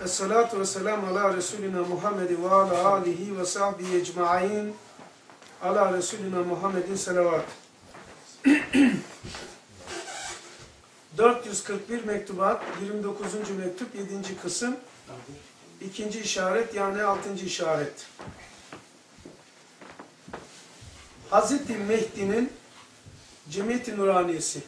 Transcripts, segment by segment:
Esselatu vesselamu ala Resulina Muhammedin ve ala alihi ve sahbihi ecma'in. Ala Resulina Muhammedin selavat. 441 mektubat, 29. mektup, 7. kısım, 2. işaret yani 6. işaret. Hazreti Mehdi'nin Cemiyet-i Nuraniyesi.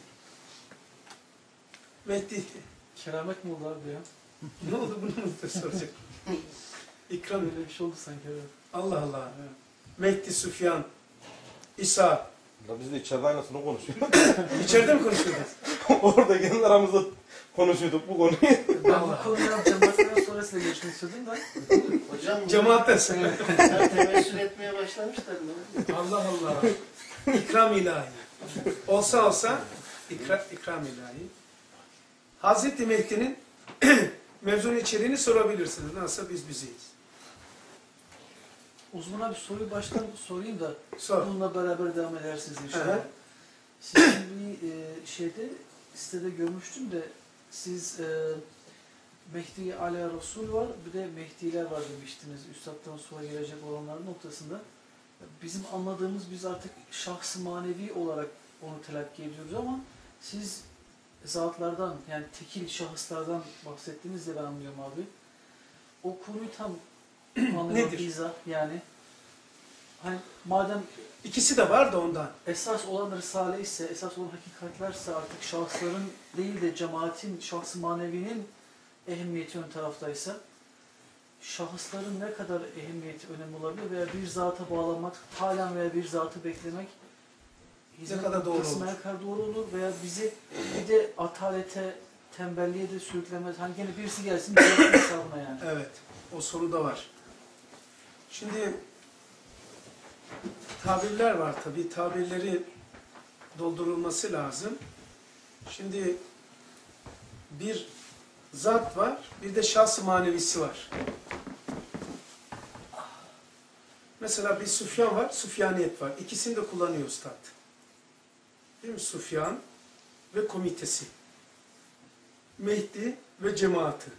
Mehdi. Keramet mi oldu abi ya? Ne oldu bunu mu soracak? İkram. Öyle bir şey oldu sanki. Evet. Allah Allah. Evet. Mehdi, Süfyan, İsa. Ya biz de içeride aynısını konuşuyorduk. İçeride mi konuşuyordunuz? Orada kendi aramızda konuşuyorduk bu konuyu. Ben bu konuyu cemaatten sonra size görüşmek istedim de. Hocam Cemaatten. ben temessül etmeye başlamışlar mı? Allah Allah. İkram ilahi. Olsa ikram ilahi. Hazreti Mehdi'nin mevzunun içeriğini sorabilirsiniz. Nasıl biz bizeyiz. O zaman abi soruyu baştan sorayım da Sor. bununla beraber devam edersiniz inşallah. Evet. Sizin bir şeyde sitede görmüştüm de siz Mehdi ala Resul var, bir de Mehdiler var demiştiniz. Üstad'dan sonra gelecek olanların noktasında. Bizim anladığımız biz artık şahs-ı manevi olarak onu telakki ediyoruz ama siz zatlardan yani tekil şahıslardan bahsettiğinizde ben anlıyorum abi. O konuyu tam anlamak Nedir? izah yani. Hani madem İkisi de var da ondan. esas olan Risale ise, esas olan hakikatlerse artık şahısların değil de cemaatin, şahs-ı manevinin ehemmiyeti ön taraftaysa şahısların ne kadar ehemmiyeti önemli olabilir veya bir zata bağlanmak, halen veya bir zatı beklemek hizmet kadar doğru noktasına olur? ne kadar doğru olur veya bizi bir de atalete, tembelliğe de sürüklemez. Hani gene birisi gelsin bir hesabına yani. Evet. O soru da var. Şimdi tabirler var tabii. Tabirleri doldurulması lazım. Şimdi bir zat var, bir de şahs-ı manevisi var. Mesela bir Süfyan var, Süfyaniyet var. İkisini de kullanıyor Üstad. Değil mi? Süfyan ve komitesi. Mehdi ve cemaati.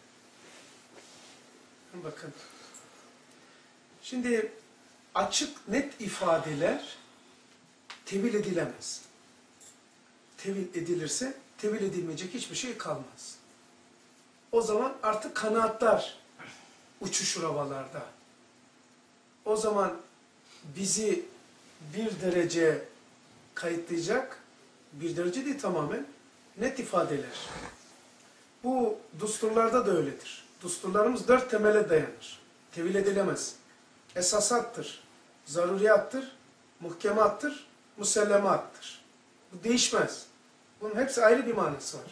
Bakın. Şimdi açık, net ifadeler tevil edilemez. Tevil edilirse tevil edilmeyecek hiçbir şey kalmaz. O zaman artık kanaatlar uçuşur havalarda. O zaman bizi bir derece kayıtlayacak, bir derece değil tamamen, net ifadeler. Bu düsturlarda da öyledir. Düsturlarımız 4 temele dayanır. Tevil edilemez. Esasattır, zaruriyattır, muhkemattır, musellemattır. Bu değişmez. Bunun hepsi ayrı bir manası var.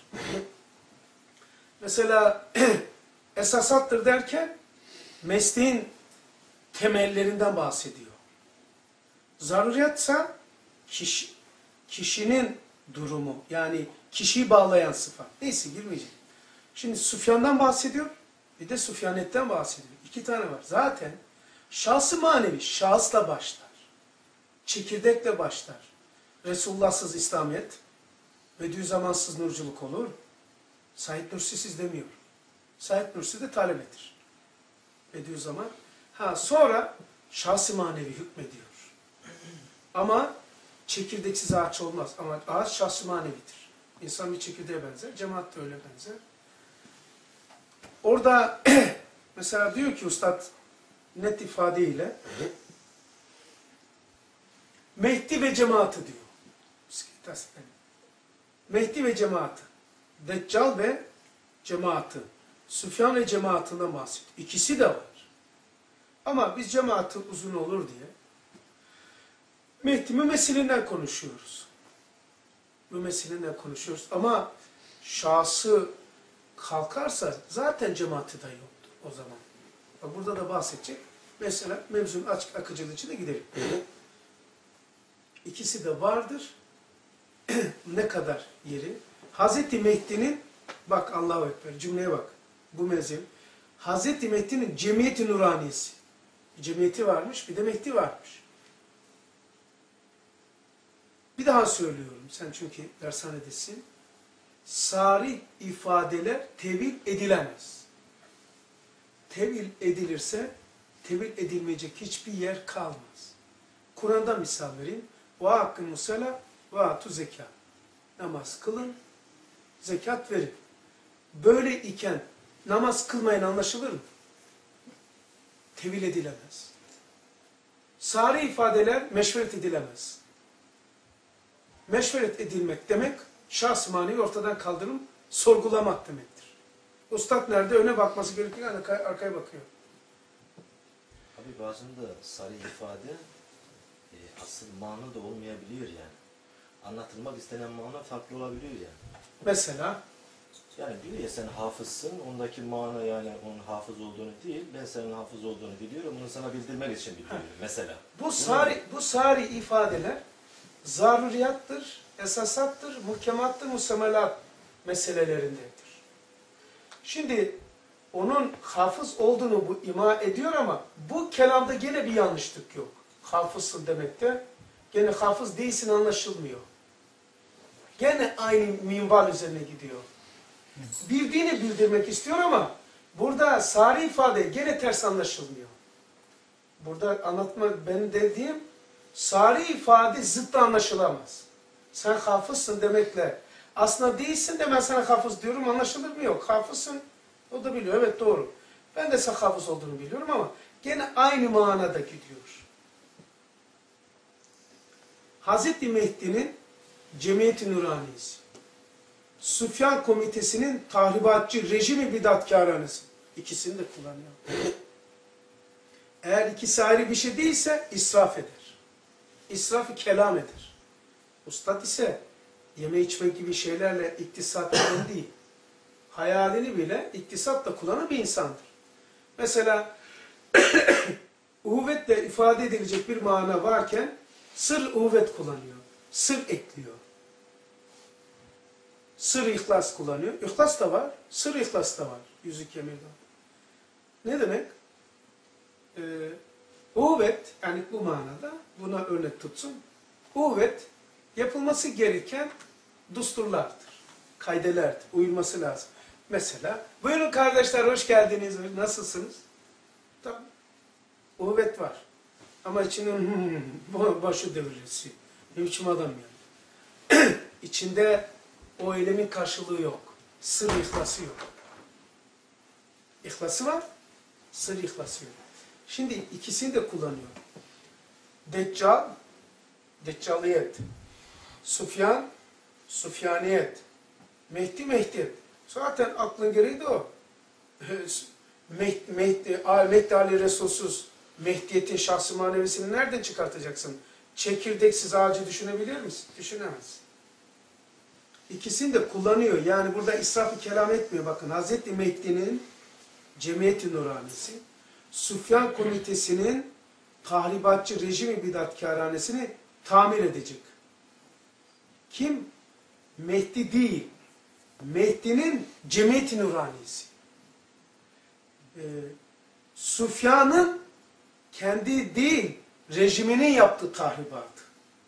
Mesela esasattır derken mesleğin temellerinden bahsediyor. Zaruriyatsa kişinin durumu, yani kişiyi bağlayan sıfat. Neyse girmeyeceğim. Şimdi Süfyan'dan bahsediyor, bir de Süfyanet'ten bahsediyor. 2 tane var. Zaten şahs-ı manevi şahısla başlar. Çekirdekle başlar. Resulullahsız İslamiyet, Bediüzzamansız nurculuk olur. Said Nursi'siz demiyor. Said Nursi de talebedir. Bediüzzaman. Sonra şahs-ı manevi hükmediyor. Ama çekirdeksiz ağaç olmaz. Ama ağaç şahs-ı manevidir. İnsan bir çekirdeğe benzer. Cemaat de öyle benzer. Orada mesela diyor ki Üstad net ifadeyle Mehdi ve cemaati diyor. Mehdi ve cemaati. Deccal ve cemaati. Süfyan ve cemaatinden bahsediyor. İkisi de var. Ama biz cemaati uzun olur diye Mehdi mümessilinden konuşuyoruz. Mümessilinden konuşuyoruz. Ama şahsı kalkarsa zaten cemaati de yoktu o zaman. Burada da bahsedecek. Mesela mevzunun açık akıcılığı içine gidelim. İkisi de vardır. Ne kadar yeri? Hazreti Mehdi'nin, bak Allahu Ekber, cümleye bak. Bu mezhep. Hazreti Mehdi'nin Cemiyet-i Nuraniyesi. Cemiyeti varmış, bir de Mehdi varmış. Bir daha söylüyorum, sen çünkü dershanedesin. Sarih ifadeler tevil edilemez. tevil edilirse tevil edilmeyecek hiçbir yer kalmaz. Kur'an'dan misal vereyim. وَاَقِّمُ السَّلَى وَاَتُ زَكَى Namaz kılın, zekat verin. Böyle iken namaz kılmayan anlaşılır mı? Tevil edilemez. Sari ifadeler meşveret edilemez. Meşveret edilmek demek, şahs manevi ortadan kaldırıp sorgulamak demektir. Ustad nerede? Öne bakması gerekiyor, arkaya bakıyor. Abi bazen de sarı ifade asıl mana da olmayabiliyor yani. Anlatılmak istenen mana farklı olabiliyor yani. Mesela? Yani diyor ya sen hafızsın, ondaki mana yani onun hafız olduğunu değil, ben senin hafız olduğunu biliyorum, bunu sana bildirmek için bildiriyorum mesela. Bu sari ifadeler zaruriyattır, esasattır, muhkemattır, musemelat meselelerindedir. Şimdi onun hafız olduğunu bu ima ediyor ama bu kelamda gene bir yanlışlık yok. Hafızsın demekte gene hafız değilsin anlaşılmıyor. Gene aynı minval üzerine gidiyor. Bildiğini bildirmek istiyor ama burada sari ifade gene ters anlaşılmıyor. Burada benim dediğim sari ifade zıttı anlaşılamaz. Sen hafızsın demekle aslında değilsin de ben sana hafız diyorum anlaşılır mı? Yok. Hafızsın o da biliyor. Evet doğru. Ben de sen hafız olduğunu biliyorum ama gene aynı manada gidiyor. Hazreti Mehdi'nin Cemiyet-i Nuraniyesi, Süfyan Komitesi'nin tahribatçı rejimi bidatkarhanesi. İkisini de kullanıyor. Eğer ikisi ayrı bir şey değilse israf eder. İsraf-ı kelam eder. Ustad ise yeme içme gibi şeylerle iktisat eden değil. Hayalini bile iktisatla kullanan bir insandır. Mesela uhuvvetle ifade edilecek bir mana varken sır uhuvvet kullanıyor. Sır ekliyor. Sır ihlas kullanıyor. İhlas da var. Sır ihlas da var. Yüzük Emir'de. Ne demek? Uhuvvet yani bu manada buna örnek tutsun. Uhuvvet yapılması gereken dusturlardır. Kaydelerdir. Uyulması lazım. Mesela buyurun kardeşler hoş geldiniz. Nasılsınız? Tamam. Uhuvvet var. Ama içinin başı devrilesi. Ne biçim adam yani. İçinde o eylemin karşılığı yok. Sır ihlası yok. İhlası var. Sır ihlası yok. Şimdi ikisini de kullanıyor. Deccal, deccaliyet. Süfyan, süfyaniyet. Mehdi, mehdiyet. Zaten aklın gereği de o. Mehdi Ali Resulsüz Mehdiyetin şahsı manevisini nereden çıkartacaksın? Çekirdeksiz ağacı düşünebilir misin? Düşünemez. İkisini de kullanıyor. Yani burada israf-ı kelam etmiyor. Bakın Hazreti Mehdi'nin Cemiyet-i Nuranisi, Süfyan Komitesi'nin tahribatçı rejimi bidatkârhanesini tamir edecek. Kim? Mehdi değil. Mehdi'nin Cemiyet-i Nuranisi. Süfyan'ın kendi değil, rejiminin yaptığı tahribatı.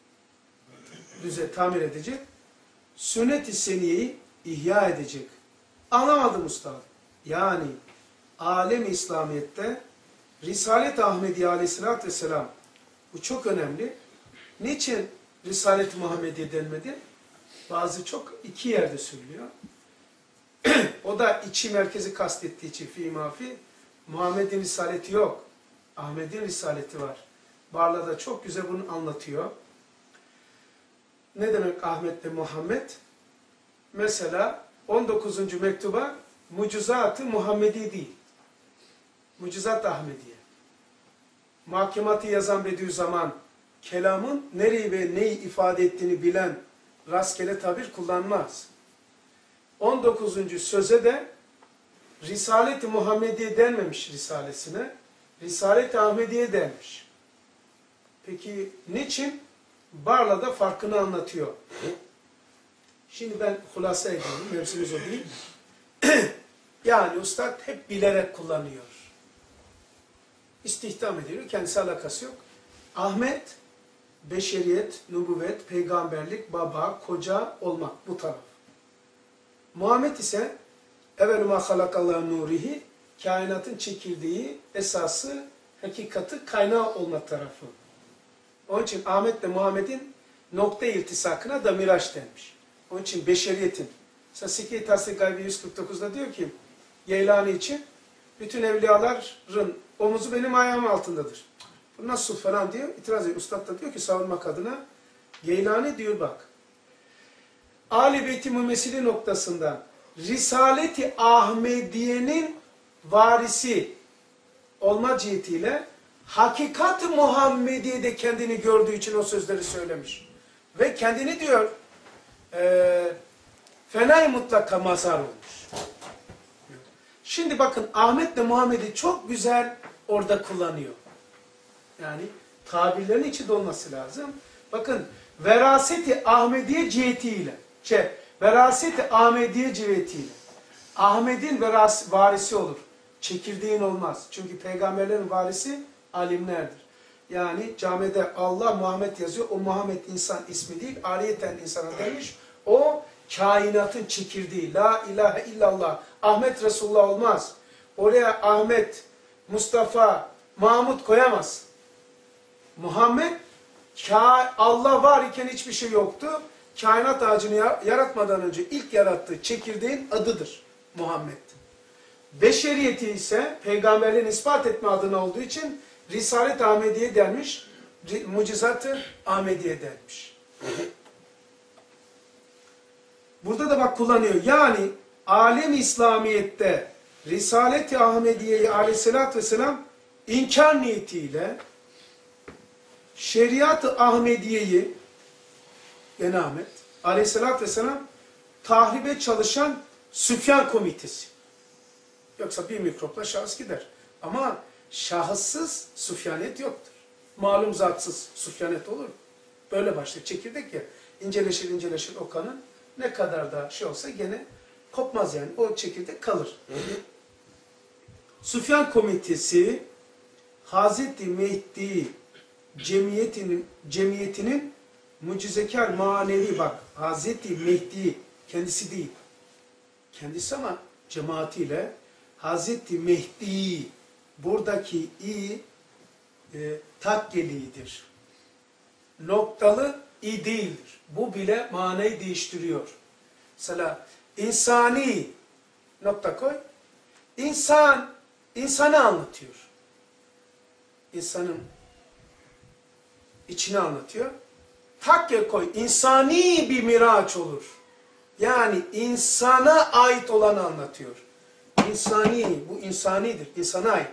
Tamir edecek. Sünnet-i seniyeyi ihya edecek. Anlamadım usta. Yani alem-i İslamiyet'te Risalet-i Ahmediye Aleyhisselatü Vesselam bu çok önemli. Niçin Risalet-i Muhammediye denmedi? Bazı iki yerde söylüyor. O da içi merkezi kastettiği için fi mafi. Muhammed'in risaleti yok. Ahmet'in risaleti var. Barla'da çok güzel bunu anlatıyor. Ne demek Ahmet ve Muhammed? Mesela 19. mektuba Mucizat-ı Muhammedi değil. Mucizat-ı Ahmediye. Mahkematı yazan Bediüzzaman kelamın nereyi ve neyi ifade ettiğini bilen rastgele tabir kullanmaz. 19. söze de Risalet-i Muhammediye denmemiş risalesine. Risalet-i Ahmediye denmiş. Peki niçin? Barla'da farkını anlatıyor. Şimdi ben hulasa ediyorum. Mevzumuz o değil. Yani ustad hep bilerek kullanıyor. İstihdam ediyor. Kendisi alakası yok. Ahmet, beşeriyet, nübüvvet, peygamberlik, baba, koca olmak bu taraf. Muhammed ise evvelü mâ halakallahu nurihi kainatın çekirdeği, esası, hakikati, kaynağı olma tarafı. Onun için Ahmet'le Muhammed'in nokta irtisakına da miraç denmiş. Onun için beşeriyetin. Mesela Sikhi Tasdik Gaybi 149'da diyor ki, Geylani için bütün evliyaların omuzu benim ayağım altındadır. Bu nasıl falan diyor, itiraz ediyor. Üstad da diyor ki savunmak adına, Geylani diyor bak, Âl-i Beyt-i Mümessili noktasından Risalet-i Ahmediye'nin varisi olma cihetiyle Hakikat-ı Muhammediye'de kendini gördüğü için o sözleri söylemiş. Ve kendini diyor fenay mutlaka mazhar olmuş. Şimdi bakın Ahmet'le Muhammed'i çok güzel orada kullanıyor. Yani tabirlerin içinde olması lazım. Bakın Veraset-i Ahmediye cihetiyle Veraset-i Ahmediye cihetiyle Ahmet'in varisi olur. Çekirdeğin olmaz. Çünkü peygamberlerin varisi alimlerdir. Yani camide Allah Muhammed yazıyor. O Muhammed insan ismi değil. Aliyeten insana demiş. O kainatın çekirdeği. La ilahe illallah. Ahmet Resulullah olmaz. Oraya Ahmet, Mustafa, Mahmud koyamaz. Muhammed, Allah var iken hiçbir şey yoktu. Kainat ağacını yaratmadan önce ilk yarattığı çekirdeğin adıdır Muhammed. Beşeriyeti ise peygamberliğin ispat etme adına olduğu için Risalet-i Ahmediye denmiş, Mucizat-ı Ahmediye denmiş. Burada da bak kullanıyor. Yani alem İslamiyet'te Risalet-i Ahmediye'yi aleyhissalatü vesselam inkar niyetiyle Şeriat-ı Ahmediye'yi yani Ahmet aleyhissalatü vesselam tahribe çalışan Süfyan komitesi. Yoksa bir mikropla şahıs gider. Ama şahıssız Süfyanet yoktur. Malum zatsız Süfyanet olur mu? Böyle başlar. Çekirdek ya. İnceleşir inceleşir o kanın. Ne kadar da şey olsa gene kopmaz yani. O çekirdek kalır. Süfyan komitesi Hazreti Mehdi cemiyetinin mucizekar manevi bak. Hazreti Mehdi kendisi değil. Kendisi ama cemaatiyle Hazreti Mehdi buradaki i takkelidir. Noktalı i değildir. Bu bile manayı değiştiriyor. Mesela insani nokta koy. İnsanı anlatıyor. İnsanın içini anlatıyor. Takke koy. İnsani bir miraç olur. Yani insana ait olanı anlatıyor. İnsani, bu insanidir. İnsana aittir.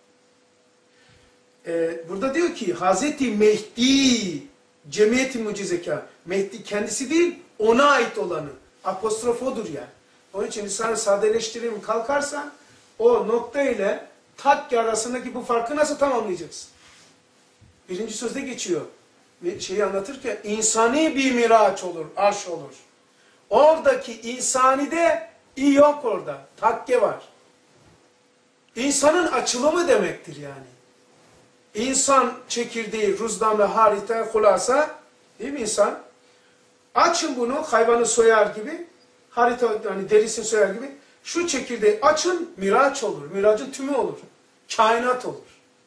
Burada diyor ki Hazreti Mehdi cemiyeti mucizekar. Mehdi kendisi değil, ona ait olanı. Apostrof odur yani. Onun için insanı sadeleştireyim kalkarsan o nokta ile takke arasındaki bu farkı nasıl tamamlayacaksın? Birinci sözde geçiyor. Şeyi anlatırken insani bir miraç olur, arş olur. Oradaki insani de i yok orada. Takke var. İnsanın açılımı demektir yani. İnsan çekirdeği, ruzdam ve harita, hulasa, değil mi insan? Açın bunu, hayvanı soyar gibi, harita, yani derisini soyar gibi, şu çekirdeği açın, miraç olur. Miracın tümü olur. Kainat olur.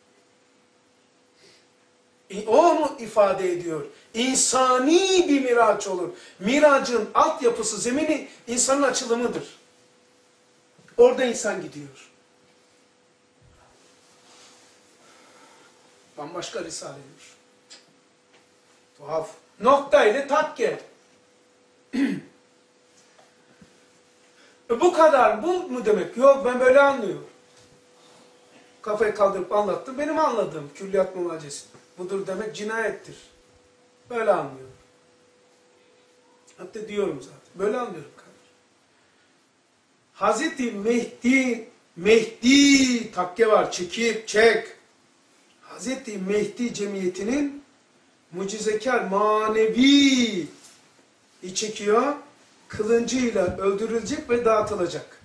O onu ifade ediyor. İnsani bir miraç olur. Miracın altyapısı, zemini insanın açılımıdır. Orada insan gidiyor. Bambaşka Risale'dir. Tuhaf. Nokta ile takke. Bu kadar. Bu mu demek? Yok ben böyle anlıyorum. Kafayı kaldırıp anlattım. Benim anladığım külliyat muvacesi. Budur demek cinayettir. Böyle anlıyorum. Hatta diyorum zaten. Böyle anlıyorum kardeşim. Hazreti Mehdi takke var. Çek. Hazreti Mehdi cemiyetinin mucizekar manevi çekiyor. Kılıncıyla öldürülecek ve dağıtılacak.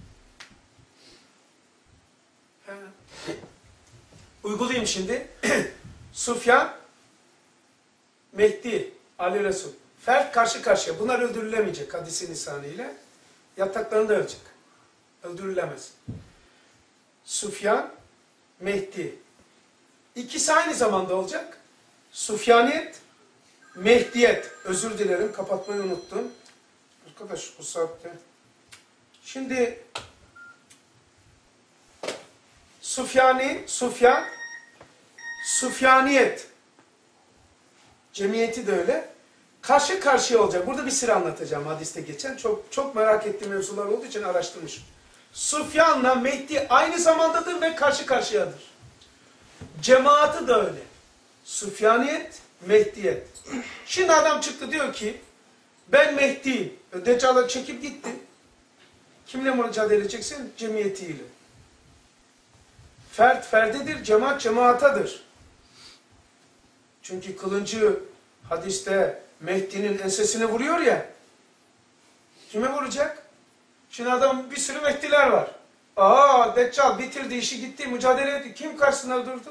Uygulayayım şimdi. Sufyan, Mehdi, Ali Resul. Fert karşı karşıya. Bunlar öldürülemeyecek hadis-i nisaniyle. Yataklarında ölecek. Öldürülemez. Süfyan, Mehdi. İkisi aynı zamanda olacak. Süfyaniyet, Mehdiyet. Özür dilerim, kapatmayı unuttum. Arkadaş bu saatte. Şimdi Süfyan, Süfyaniyet. Cemiyeti de öyle. Karşı karşıya olacak. Burada bir sıra anlatacağım hadiste geçen. Çok merak ettiğim mevzular olduğu için araştırmışım. Süfyan'la Mehdi aynı zamandadır ve karşı karşıyadır. Cemaati de öyle. Süfyaniyet, Mehdiyet. Şimdi adam çıktı diyor ki ben Mehdi'yim. Deccal'a çekip gitti. Kimle mücadele edeceksin? Cemiyetiyle. Fert ferdedir, cemaat cemaatadır. Çünkü kılıncı hadiste Mehdi'nin ensesine vuruyor ya. Kime vuracak? Şimdi adam bir sürü Mehdiler var. Deccal bitirdi, işi gitti, mücadele etti. Kim karşısında durdu?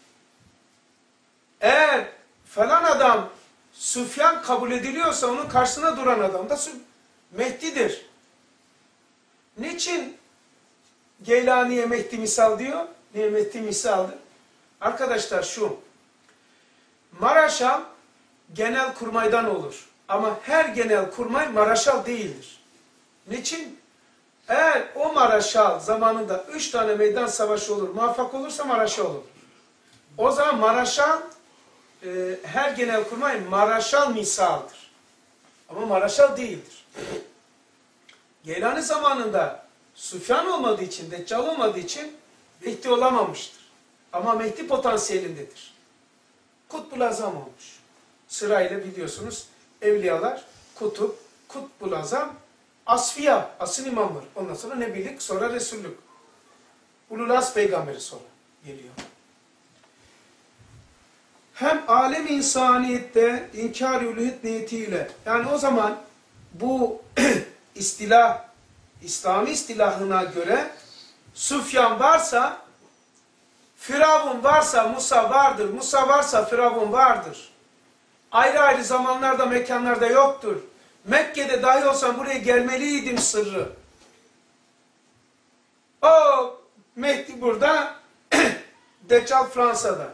Eğer falan adam Süfyan kabul ediliyorsa onun karşısına duran adam da Mehdi'dir. Niçin Geylani'ye Mehdi misal diyor? Niye Mehdi misaldır? Arkadaşlar şu, Maraşal genel kurmaydan olur. Ama her genel kurmay Maraşal değildir. Niçin? Eğer o Maraşal zamanında 3 tane meydan savaşı olur, muvaffak olursa Maraşal olur. O zaman Maraşal, her genel kurmay Maraşal misaldır. Ama Maraşal değildir. Geylani zamanında Süfyan olmadığı için, Deccal olmadığı için Mehdi olamamıştır. Ama Mehdi potansiyelindedir. Kutbul Azam olmuş. Sırayla biliyorsunuz evliyalar, kutup, Kutbul Azam, Asfiya, asıl imamlar. Ondan sonra Nebilik, sonra Resullük. Ulul Azm peygamberi sonra geliyor. Hem alem insaniyette inkar-ı uluhiyet niyetiyle, yani o zaman bu istilah, İslami istilahına göre Süfyan varsa, Firavun varsa Musa vardır, Musa varsa Firavun vardır. Ayrı ayrı zamanlarda, mekanlarda yoktur. Mekke'de dahi olsam buraya gelmeliydim sırrı. O Mehdi burada, Deccal Fransa'da.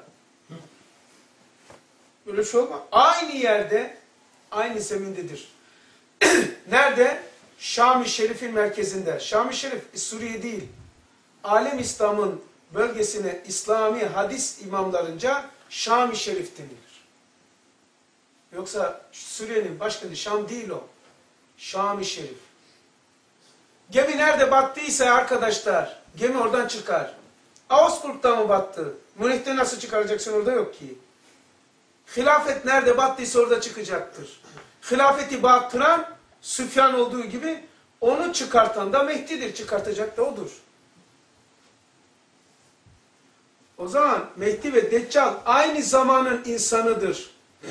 Böyle şey olmaz. Aynı yerde, aynı zemindedir. Nerede? Şam-ı Şerif'in merkezinde. Şam-ı Şerif Suriye değil. Alem İslam'ın bölgesine İslami hadis imamlarınca Şam-ı Şerif denilir. Yoksa Suriye'nin başkenti Şam değil o. Şam-ı Şerif. Gemi nerede battıysa arkadaşlar, gemi oradan çıkar. Augsburg'da mı battı? Münih'te nasıl çıkaracaksın, orada yok ki. Hilafet nerede battıysa orada çıkacaktır. Hilafeti battıran Süfyan olduğu gibi onu çıkartan da Mehdi'dir. Çıkartacak da odur. O zaman Mehdi ve Deccal aynı zamanın insanıdır.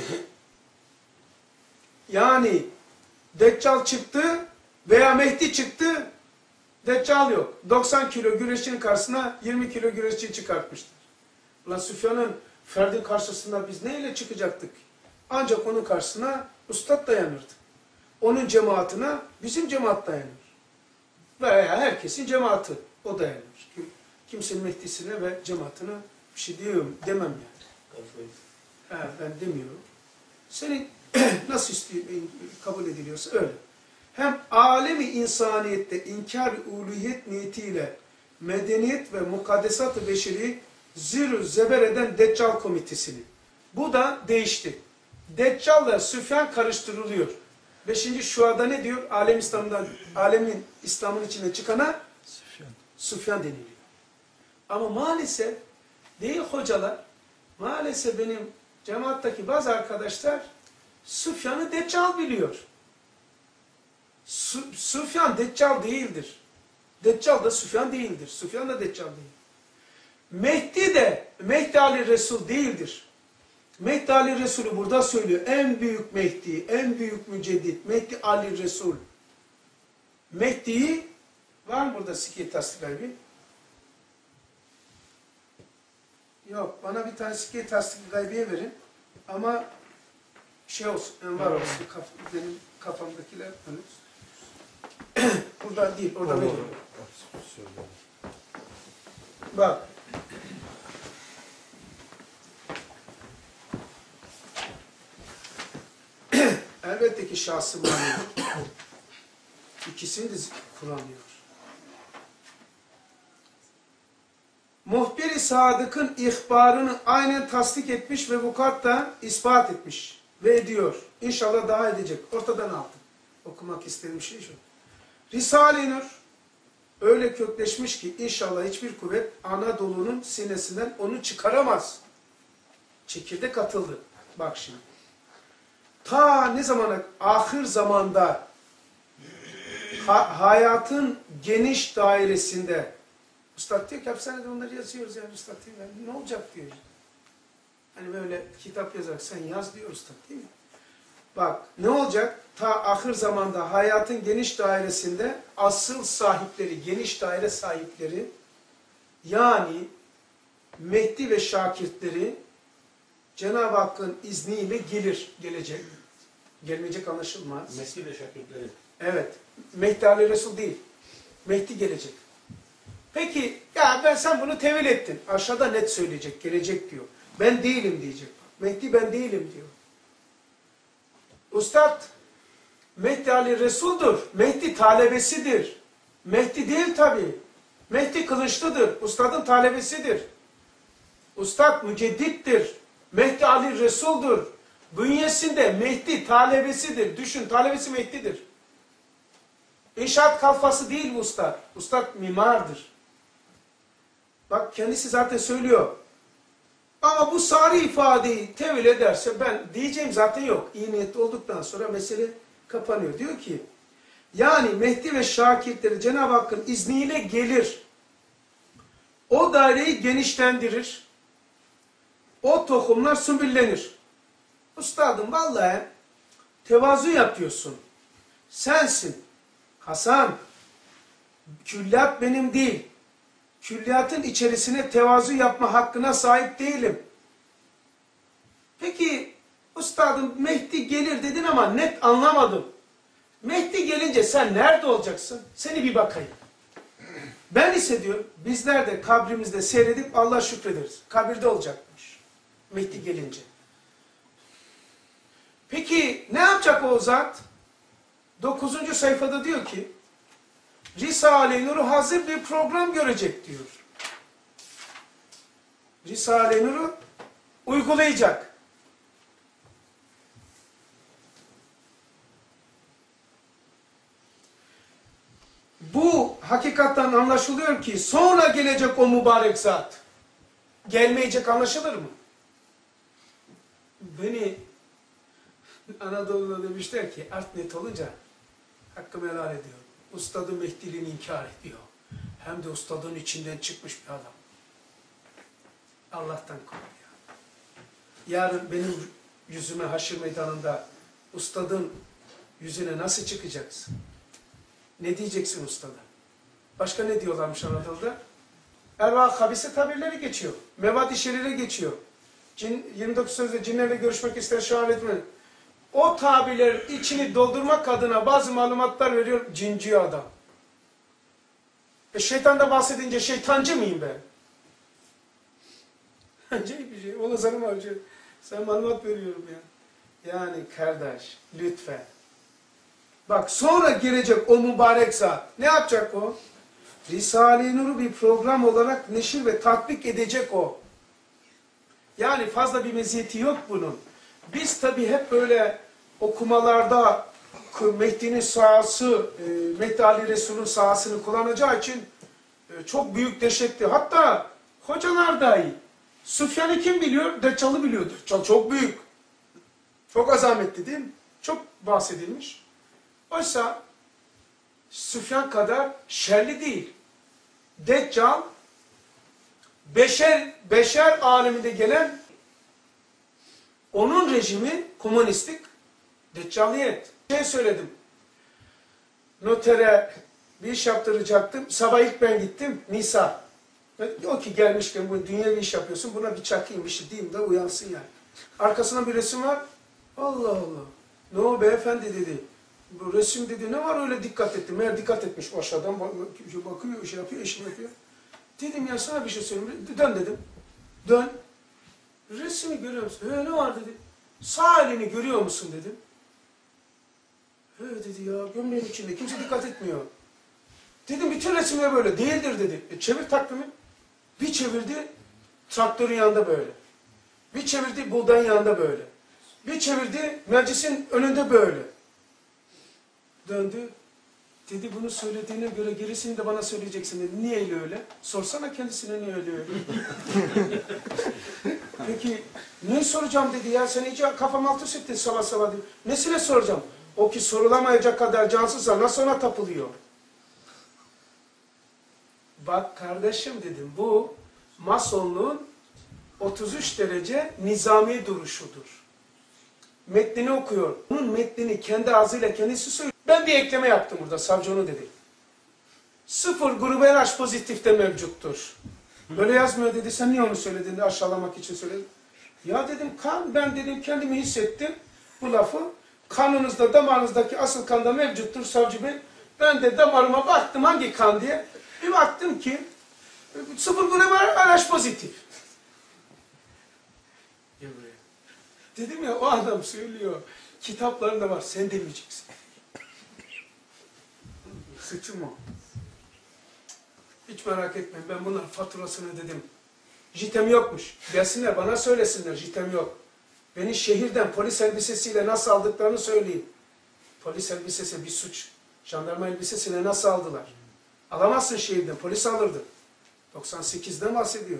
Yani Deccal çıktı veya Mehdi çıktı, Deccal yok. 90 kilo güreşçinin karşısına 20 kilo güreşçi çıkartmıştır. Ulan Süfyan'ın ferdin karşısında biz neyle çıkacaktık? Ancak onun karşısına ustad dayanırdı. Onun cemaatine bizim cemaat dayanır. Veya herkesin cemaati o dayanır. Kimsenin Mehdi'sine ve cemaatine bir şey demem yani. Ben demiyorum. Senin nasıl kabul ediliyorsa öyle. Hem alemi insaniyette inkar-ı uluhiyet niyetiyle medeniyet ve mukaddesat-ı beşeri zirü zeber eden Deccal komitesini. Bu da değişti. Deccal'la Süfyan karıştırılıyor. 5. şuada ne diyor? Alemin İslam'ın içine çıkana Süfyan deniliyor. Ama maalesef değil hocalar, maalesef benim cemaattaki bazı arkadaşlar Süfyan'ı Deccal biliyor. Süfyan Deccal değildir. Deccal da Süfyan değildir. Süfyan da Deccal değil. Mehdi de Mehdi Ali Resul değildir. Mehdi Ali Resulü burada söylüyor. En büyük Mehdi, en büyük müceddit Mehdi Ali Resul. Mehdi'yi var mı burada sikye tasdik gaybi? Yok, bana bir tane sikye tasdik gaybiye verin. Ama şey olsun, var olsun. Benim kafamdakiler burada değil, orada veriyorum. Bak. Elbette ki şahsı manevi. İkisini de kullanıyor. Muhbir-i Sadık'ın ihbarını aynen tasdik etmiş ve vukuatta ispat etmiş ve ediyor. İnşallah daha edecek. Ortadan aldım. Okumak istediğim şey şu. Risale-i Nur öyle kökleşmiş ki inşallah hiçbir kuvvet Anadolu'nun sinesinden onu çıkaramaz. Çekirdek atıldı. Bak şimdi. Ta ne zamana? Ahir zamanda hayatın geniş dairesinde. Üstad diyor ki hapishanede onları yazıyoruz yani Üstad diyor. Yani, ne olacak diyor. Hani böyle kitap yazar sen yaz diyor Üstad değil mi? Bak ne olacak? Ta ahir zamanda hayatın geniş dairesinde asıl sahipleri, geniş daire sahipleri yani Mehdi ve şakirtleri Cenab-ı Hakk'ın izniyle gelecek. Gelmeyecek anlaşılmaz. Mehdi ve şakirtleri. Evet. Mehdi Ali Resul değil. Mehdi gelecek. Peki ya sen bunu tevil ettin. Aşağıda net söyleyecek. Gelecek diyor. Ben değilim diyecek. Mehdi ben değilim diyor. Üstad Mehdi Ali Resul'dur. Mehdi talebesidir. Mehdi değil tabi. Mehdi Kılıçlı'dır. Üstadın talebesidir. Üstad müceddittir. Mehdi Ali Resul'dur. Bünyesinde Mehdi talebesidir. Düşün talebesi Mehdi'dir. İnşaat kalfası değil bu ustad. Ustad mimardır. Bak kendisi zaten söylüyor. Ama bu sari ifadeyi tevil ederse ben diyeceğim zaten yok. İyi niyetli olduktan sonra mesele kapanıyor. Diyor ki yani Mehdi ve şakirtleri Cenab-ı Hakk'ın izniyle gelir. O daireyi genişlendirir. O tohumlar sümbüllenir. Üstadım vallahi tevazu yapıyorsun. Sensin. Hasan, külliyat benim değil. Külliyatın içerisine tevazu yapma hakkına sahip değilim. Peki, üstadım Mehdi gelir dedin ama net anlamadım. Mehdi gelince sen nerede olacaksın? Seni bir bakayım. Ben ise diyor, bizler de kabrimizde seyredip Allah'a şükrederiz. Kabirde olacakmış. Mehdi gelince. Peki, ne yapacak o zat? 9. sayfada diyor ki, Risale-i Nur'u hazır bir program görecek diyor. Risale-i Nur'u uygulayacak. Bu hakikattan anlaşılıyor ki sonra gelecek o mübarek zat. Gelmeyecek anlaşılır mı? Beni Anadolu'da demişler ki art net olunca hakkımı helal ediyor. Ustadın Mehdiliğini inkar ediyor. Hem de ustadın içinden çıkmış bir adam. Allah'tan korkuyor. Yarın benim yüzüme haşir meydanında ustadın yüzüne nasıl çıkacaksın? Ne diyeceksin ustada? Başka ne diyorlarmış Anadolu'da? Erva habise tabirleri geçiyor. Mevad-i şerire geçiyor. 29 sözde cinlerle görüşmek ister şahit etme. O tabirlerin içini doldurmak adına bazı malumatlar veriyor cinci adam. Şeytan'da bahsedince şeytancı mıyım ben? Acayip bir şey. Ola sana avcı. Sana malumat veriyorum ya. Yani kardeş lütfen. Bak sonra gelecek o mübarek zat. Ne yapacak o? Risale-i Nur'u bir program olarak neşir ve tatbik edecek o. Yani fazla bir meziyeti yok bunun. Biz tabii hep böyle okumalarda Mehdi'nin sahası, Mehdi Ali Resul'ün sahasını kullanacağı için çok büyük dehşetli. Hatta hocalar dahi Süfyan'ı kim biliyor? Deccal'ı biliyordur. Deccal çok büyük. Çok azametli değil mi? Çok bahsedilmiş. Oysa Süfyan kadar şerli değil. Deccal beşer aleminde gelen onun rejimi komünistik Deccaliyet. Söyledim. Notere bir iş yaptıracaktım. Sabah ilk ben gittim. Nisa. Yok ki gelmişken bu dünyevi iş yapıyorsun. Buna bir çakayım bir şey diyeyim de uyansın yani. Arkasına bir resim var. Allah Allah. Ne o beyefendi dedi. Bu resim dedi ne var öyle dikkat ettim. Meğer dikkat etmiş o aşağıdan bakıyor, şey yapıyor, eşim yapıyor. Dedim ya sana bir şey söyleyeyim. Dön dedim. Dön. Resmi görüyor musun? Ne var dedi. Sağ elini görüyor musun dedim. Dedi ya gömleğin içinde kimse dikkat etmiyor. Dedim bütün resimler böyle değildir dedi. Çevir takvimi. Bir çevirdi traktörün yanında böyle. Bir çevirdi buğdayın yanında böyle. Bir çevirdi meclisin önünde böyle. Döndü. Dedi bunu söylediğine göre gerisini de bana söyleyeceksin dedi. Niye öyle? Sorsana kendisine niye öyle? Peki ne soracağım dedi ya sen iyice kafam altı sütti sabah sabah dedi. Nesine soracağım? O ki sorulamayacak kadar cansızsa nasıl ona tapılıyor? Bak kardeşim dedim bu masonluğun 33 derece nizami duruşudur. Metnini okuyor. Bunun metnini kendi ağzıyla kendisi söylüyor. Ben bir ekleme yaptım burada. Savcı onu dedi. 0 grubu RH pozitifte mevcuttur. Böyle yazmıyor dedi. Sen niye onu söyledin de aşağılamak için söyledin. Ya dedim kan ben dedim kendimi hissettim bu lafı. Kanınızda damarınızdaki asıl kanda mevcuttur savcı bey. Ben de damarıma baktım hangi kan diye. Bir baktım ki 0 grubu RH pozitif. Dedim ya o adam söylüyor. Kitaplarında var. Sen demeyeceksin. Suçum o. Hiç merak etmeyin. Ben bunların faturasını dedim. Jitem yokmuş. Gelsinler bana söylesinler. Jitem yok. Beni şehirden polis elbisesiyle nasıl aldıklarını söyleyeyim. Polis elbisesi bir suç. Jandarma elbisesine nasıl aldılar? Alamazsın şehirden. Polis alırdı. 98'den bahsediyor.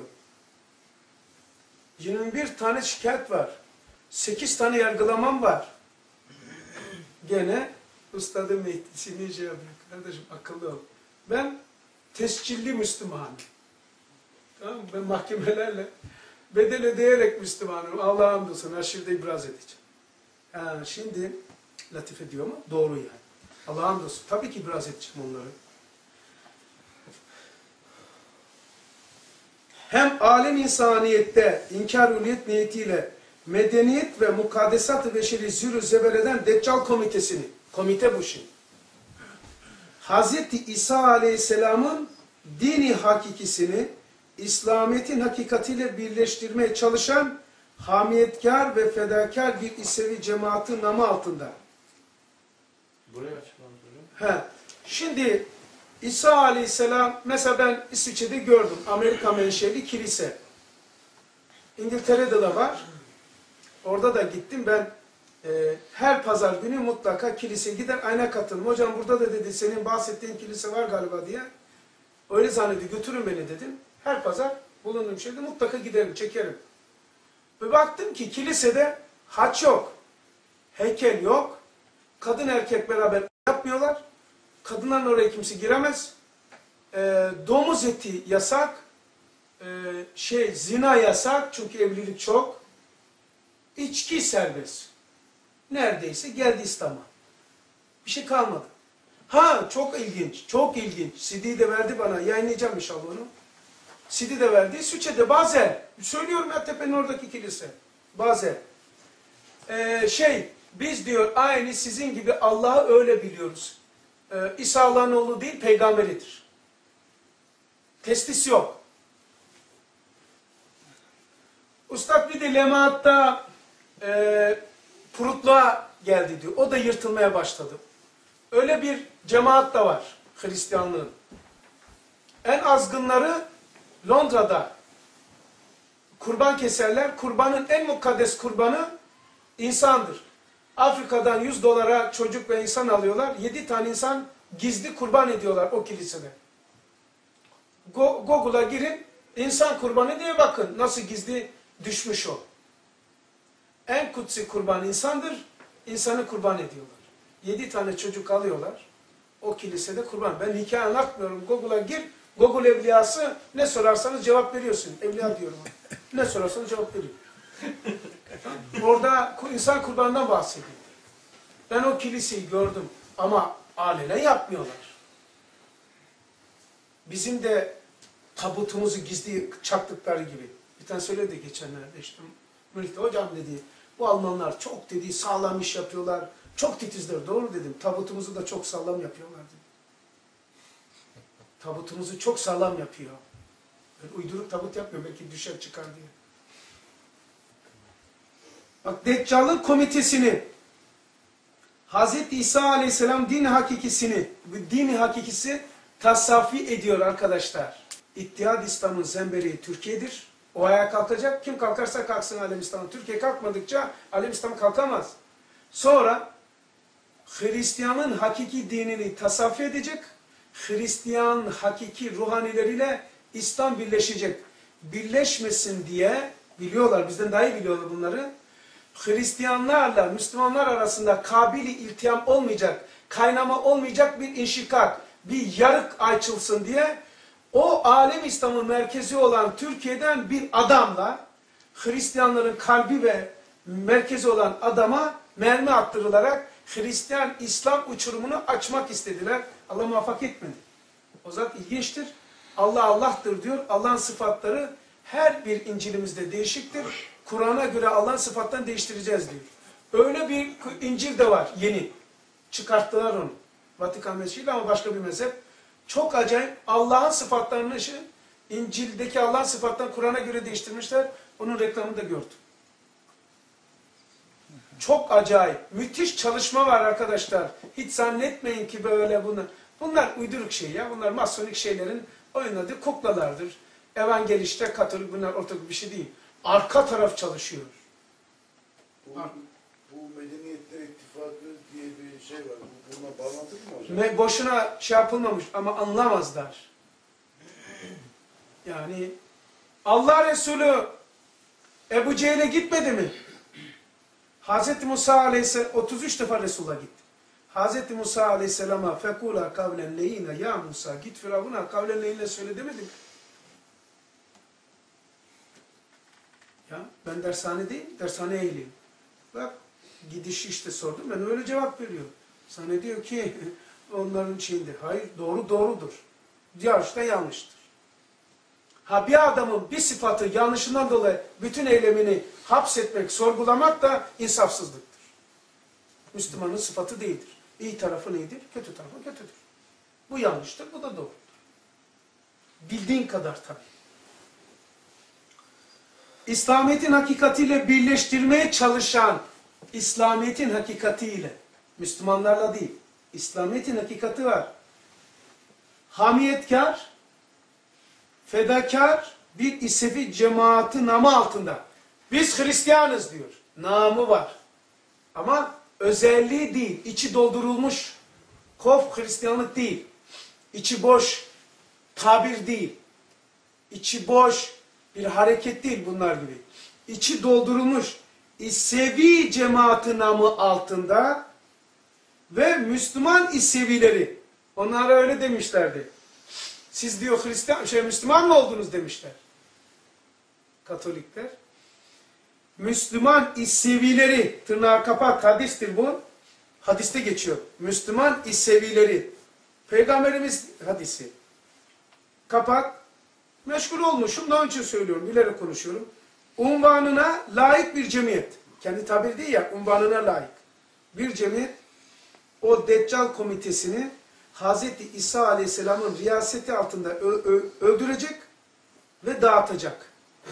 21 tane şikayet var. 8 tane yargılamam var. Gene ustadım eğitimini şey yapıyor. Kardeşim akıllı ol. Ben tescilli Müslümanım. Tamam mı? Ben mahkemelerle bedel ödeyerek Müslümanım. Allah'a hamdolsun. Aşırıda ibraz edeceğim. Şimdi latife diyor mu? Doğru yani. Allah'a hamdolsun. Tabii ki ibraz edeceğim onları. Hem alem insaniyette inkar-üliyet niyetiyle medeniyet ve mukaddesat-ı beşeri zürü zebereden Deccal komitesini, komite bu şimdi. Hazreti İsa Aleyhisselam'ın dini hakikisini İslamiyet'in hakikatiyle birleştirmeye çalışan hamiyetkar ve fedakar bir İsevi cemaati namı altında. Buraya açıklamış. Şimdi İsa Aleyhisselam, mesela ben İsviçre'de gördüm. Amerika menşeli kilise. İngiltere'de de var. Orada da gittim. Ben her pazar günü mutlaka kiliseye gider ayna katılım. Hocam burada da dedi senin bahsettiğin kilise var galiba diye. Öyle zannediyor. Götürün beni dedim. Her pazar bulunduğum şeyde mutlaka giderim, çekerim. Ve baktım ki kilisede haç yok. Heykel yok. Kadın erkek beraber yapmıyorlar. Kadınların oraya kimse giremez. Domuz eti yasak. Zina yasak. Çünkü evlilik çok. İçki serbest. Neredeyse geldi İslam'a. Bir şey kalmadı. Çok ilginç. Çok ilginç. CD'yi de verdi bana. Yayınlayacağım inşallah onu. CD de verdi. İsviçre'de bazen. Söylüyorum ya tepenin oradaki kilise. Bazen. Biz diyor aynı sizin gibi Allah'ı öyle biliyoruz. İsa Allah'ın oğlu değil, peygamberidir. Testis yok. Ustad bir de Lemaat'ta purutluğa geldi diyor. O da yırtılmaya başladı. Öyle bir cemaat da var Hristiyanlığın. En azgınları Londra'da kurban keserler. Kurbanın en mukaddes kurbanı insandır. Afrika'dan 100 dolara çocuk ve insan alıyorlar. 7 tane insan gizli kurban ediyorlar o kilisede. Google'a girin, insan kurbanı diye bakın. Nasıl gizli düşmüş o. En kutsi kurban insandır. İnsanı kurban ediyorlar. 7 tane çocuk alıyorlar. O kilisede kurban. Ben hikaye anlatmıyorum. Google'a gir. Google evliyası ne sorarsanız cevap veriyorsun. Evliya diyorum. Ne sorarsanız cevap veriyor. Orada insan kurbanından bahsediyor. Ben o kiliseyi gördüm ama alenen yapmıyorlar. Bizim de tabutumuzu gizli çaktıkları gibi. Bir tane söyledi geçenlerde işte. Mülkte hocam dedi bu Almanlar çok dedi sağlam iş yapıyorlar. Çok titizler. Doğru dedim. Tabutumuzu da çok sağlam yapıyorlar dedi. Tabutumuzu çok sağlam yapıyor. Ben uyduruk tabut yapmıyorum. Belki düşer çıkar diye. Bak Deccal'ın komitesini Hz. İsa Aleyhisselam dini hakikisi tasavvuf ediyor arkadaşlar. İttihad İslam'ın zemberi Türkiye'dir. O ayağa kalkacak. Kim kalkarsa kalksın Alem İslam. Türkiye kalkmadıkça Alem İslam kalkamaz. Sonra Hristiyan'ın hakiki dinini tasavvuf edecek. Hristiyan hakiki ruhanileriyle İslam birleşecek. Birleşmesin diye biliyorlar, bizden daha iyi biliyorlar bunları. Hristiyanlarla Müslümanlar arasında kabili iltiham olmayacak, kaynama olmayacak bir inşikak, bir yarık açılsın diye o alem İslam'ın merkezi olan Türkiye'den bir adamla Hristiyanların kalbi ve merkezi olan adama mermi attırılarak Hristiyan İslam uçurumunu açmak istediler. Allah muvaffak etmedi. O zat ilginçtir. Allah Allah'tır diyor. Allah'ın sıfatları her bir İncil'imizde değişiktir. Kur'an'a göre Allah'ın sıfatlarını değiştireceğiz diyor. Öyle bir İncil de var yeni. Çıkarttılar onu. Vatikan mezhebiyle ama başka bir mezhep. Çok acayip Allah'ın sıfatlarını İncil'deki Allah'ın sıfatlarını Kur'an'a göre değiştirmişler. Onun reklamını da gördüm. Çok acayip. Müthiş çalışma var arkadaşlar. Hiç zannetmeyin ki böyle bunu. Bunlar uyduruk şey ya. Bunlar masonik şeylerin oynadığı kuklalardır. Evangeliste, Katolik bunlar ortak bir şey değil. Arka taraf çalışıyor. Bu Medeniyetler İttifakı diye bir şey var. Buna bağlantılı mı hocam? Boşuna şey yapılmamış ama anlamazlar. Yani Allah Resulü Ebu Cehil'e gitmedi mi? Hz. Musa Aleyhisselam 33 defa Resul'a gitti. Hz. Musa Aleyhisselam'a fekula kavlen leyine ya Musa git Firavun'a kavlen leyine söyle demedi mi? Ya ben dershanedeyim, dershane ehliyim. Bak gidişi işte sordum, ben öyle cevap veriyor. Sana diyor ki onların şeyinde, hayır doğru doğrudur. Yarışta yanlıştır. Ha bir adamın bir sıfatı yanlışından dolayı bütün eylemini hapsetmek, sorgulamak da insafsızlıktır. Müslümanın sıfatı değildir. İyi tarafı neydir? Kötü tarafı kötüdür. Bu yanlıştır, bu da doğrudur. Bildiğin kadar tabii. İslamiyet'in hakikatiyle birleştirmeye çalışan, İslamiyet'in hakikatiyle, Müslümanlarla değil, İslamiyet'in hakikati var. Hamiyetkar, fedakar bir İsefi cemaati namı altında. Biz Hristiyanız diyor. Namı var. Ama özelliği değil, içi doldurulmuş. Kof Hristiyanlık değil. İçi boş tabir değil. İçi boş bir hareket değil bunlar gibi. İçi doldurulmuş İsevi cemaati namı altında ve Müslüman İsevileri. Onlara öyle demişlerdi. Siz diyor Müslüman mı oldunuz demişler. Katolikler. Müslüman İsevileri, tırnağı kapat hadistir bu. Hadiste geçiyor. Müslüman İsevileri. Peygamberimiz hadisi. Kapat. Meşgul olmuşum. Daha önce söylüyorum. Bilerek konuşuyorum. Unvanına layık bir cemiyet. Kendi tabir değil ya. Unvanına layık. Bir cemiyet o Deccal komitesini Hz. İsa Aleyhisselam'ın riyaseti altında öldürecek ve dağıtacak.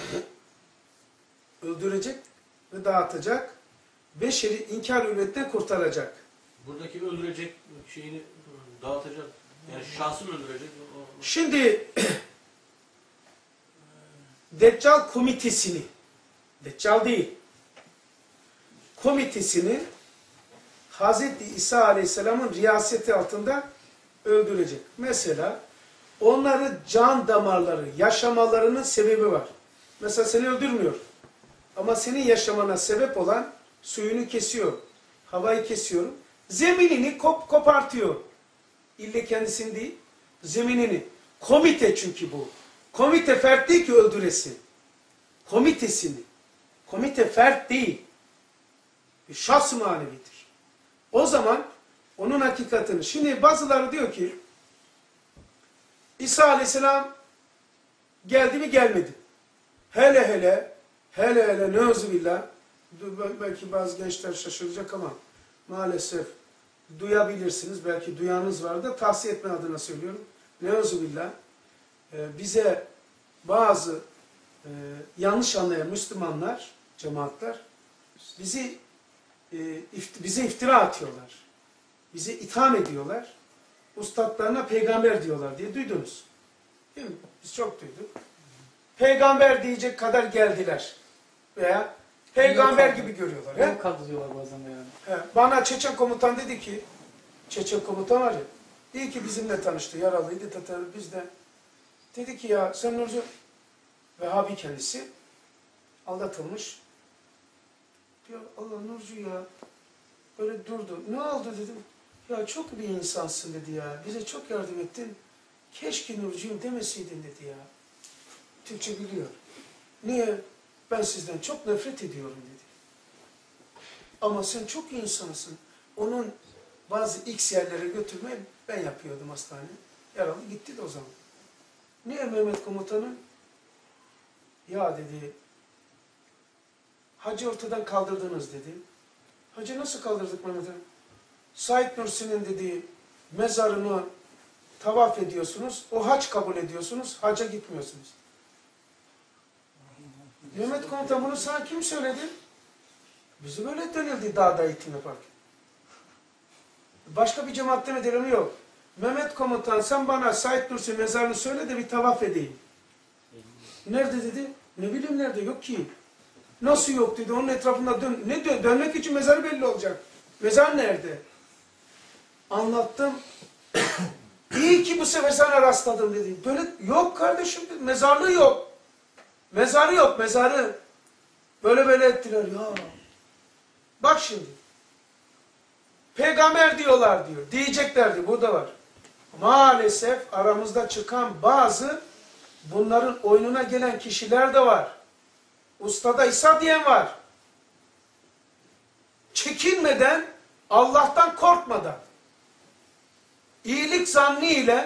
Öldürecek ve dağıtacak. Beşeri inkar ümmetten kurtaracak. Buradaki öldürecek şeyini dağıtacak. Yani şahsını öldürecek. Şimdi Deccal komitesini, Deccal değil, komitesini Hz. İsa Aleyhisselam'ın riyaseti altında öldürecek. Mesela onları can damarları, yaşamalarının sebebi var. Mesela seni öldürmüyor. Ama senin yaşamana sebep olan suyunu kesiyor, havayı kesiyor, zeminini kopartıyor. İlle kendisini değil, zeminini. Komite çünkü bu. Komite fert değil ki öldüresin. Komitesini. Komite fert değil. Bir şahs-ı manevidir. O zaman onun hakikatini. Şimdi bazıları diyor ki İsa Aleyhisselam geldi mi gelmedi. Hele neuzubillah. Belki bazı gençler şaşıracak ama maalesef duyabilirsiniz. Belki duyanız var da tavsiye etme adına söylüyorum. Neuzubillah. Bize bazı yanlış anlayan Müslümanlar, cemaatler bize iftira atıyorlar. Bizi itham ediyorlar. Ustadlarına peygamber diyorlar diye duydunuz. Değil mi? Biz çok duyduk. Peygamber diyecek kadar geldiler. Veya peygamber gibi görüyorlar. Yol kaldı diyorlar bazen yani. Bana Çeçen komutan dedi ki, Çeçen komutan var ya, iyi ki bizimle tanıştı, yaralıydı, biz de. Dedi ki ya sen Nurcu, Vehhabi kendisi, aldatılmış. Ya Allah Nurcu ya, böyle durdu. Ne oldu dedim. Ya çok bir insansın dedi ya, bize çok yardım ettin. Keşke Nurcu'yum demeseydin dedi ya. Türkçe biliyor. Niye? Ben sizden çok nefret ediyorum dedi. Ama sen çok iyi insansın. Onun bazı X yerlere götürmeyi ben yapıyordum hastaneye. Yaralı gitti de o zaman. Niye Mehmet komutanım? Ya dedi, hacı ortadan kaldırdınız dedi. Hacı nasıl kaldırdık Mehmet'im? Said Nursi'nin dediği mezarını tavaf ediyorsunuz, o hac kabul ediyorsunuz, hacca gitmiyorsunuz. Mehmet komutan bunu sana kim söyledi? Bizi böyle denildi dağda eğitim yaparken. Başka bir cemaatte mi denilmi yok. Mehmet komutan sen bana Said Nursi mezarını söyle de bir tavaf edeyim. Nerede dedi? Ne bileyim nerede, yok ki. Nasıl yok dedi, onun etrafında dön. Ne diyor? Dönmek için mezarı belli olacak. Mezar nerede? Anlattım. İyi ki bu sefer sana rastladım dedi. Böyle yok kardeşim, mezarlığı yok. Mezarı yok, mezarı. Böyle ettiler ya. Bak şimdi. Peygamber diyorlar diyor. Diyeceklerdi, burada var. Maalesef aramızda çıkan bazı bunların oyununa gelen kişiler de var. Ustada İsa diyen var. Çekinmeden, Allah'tan korkmadan, iyilik zannı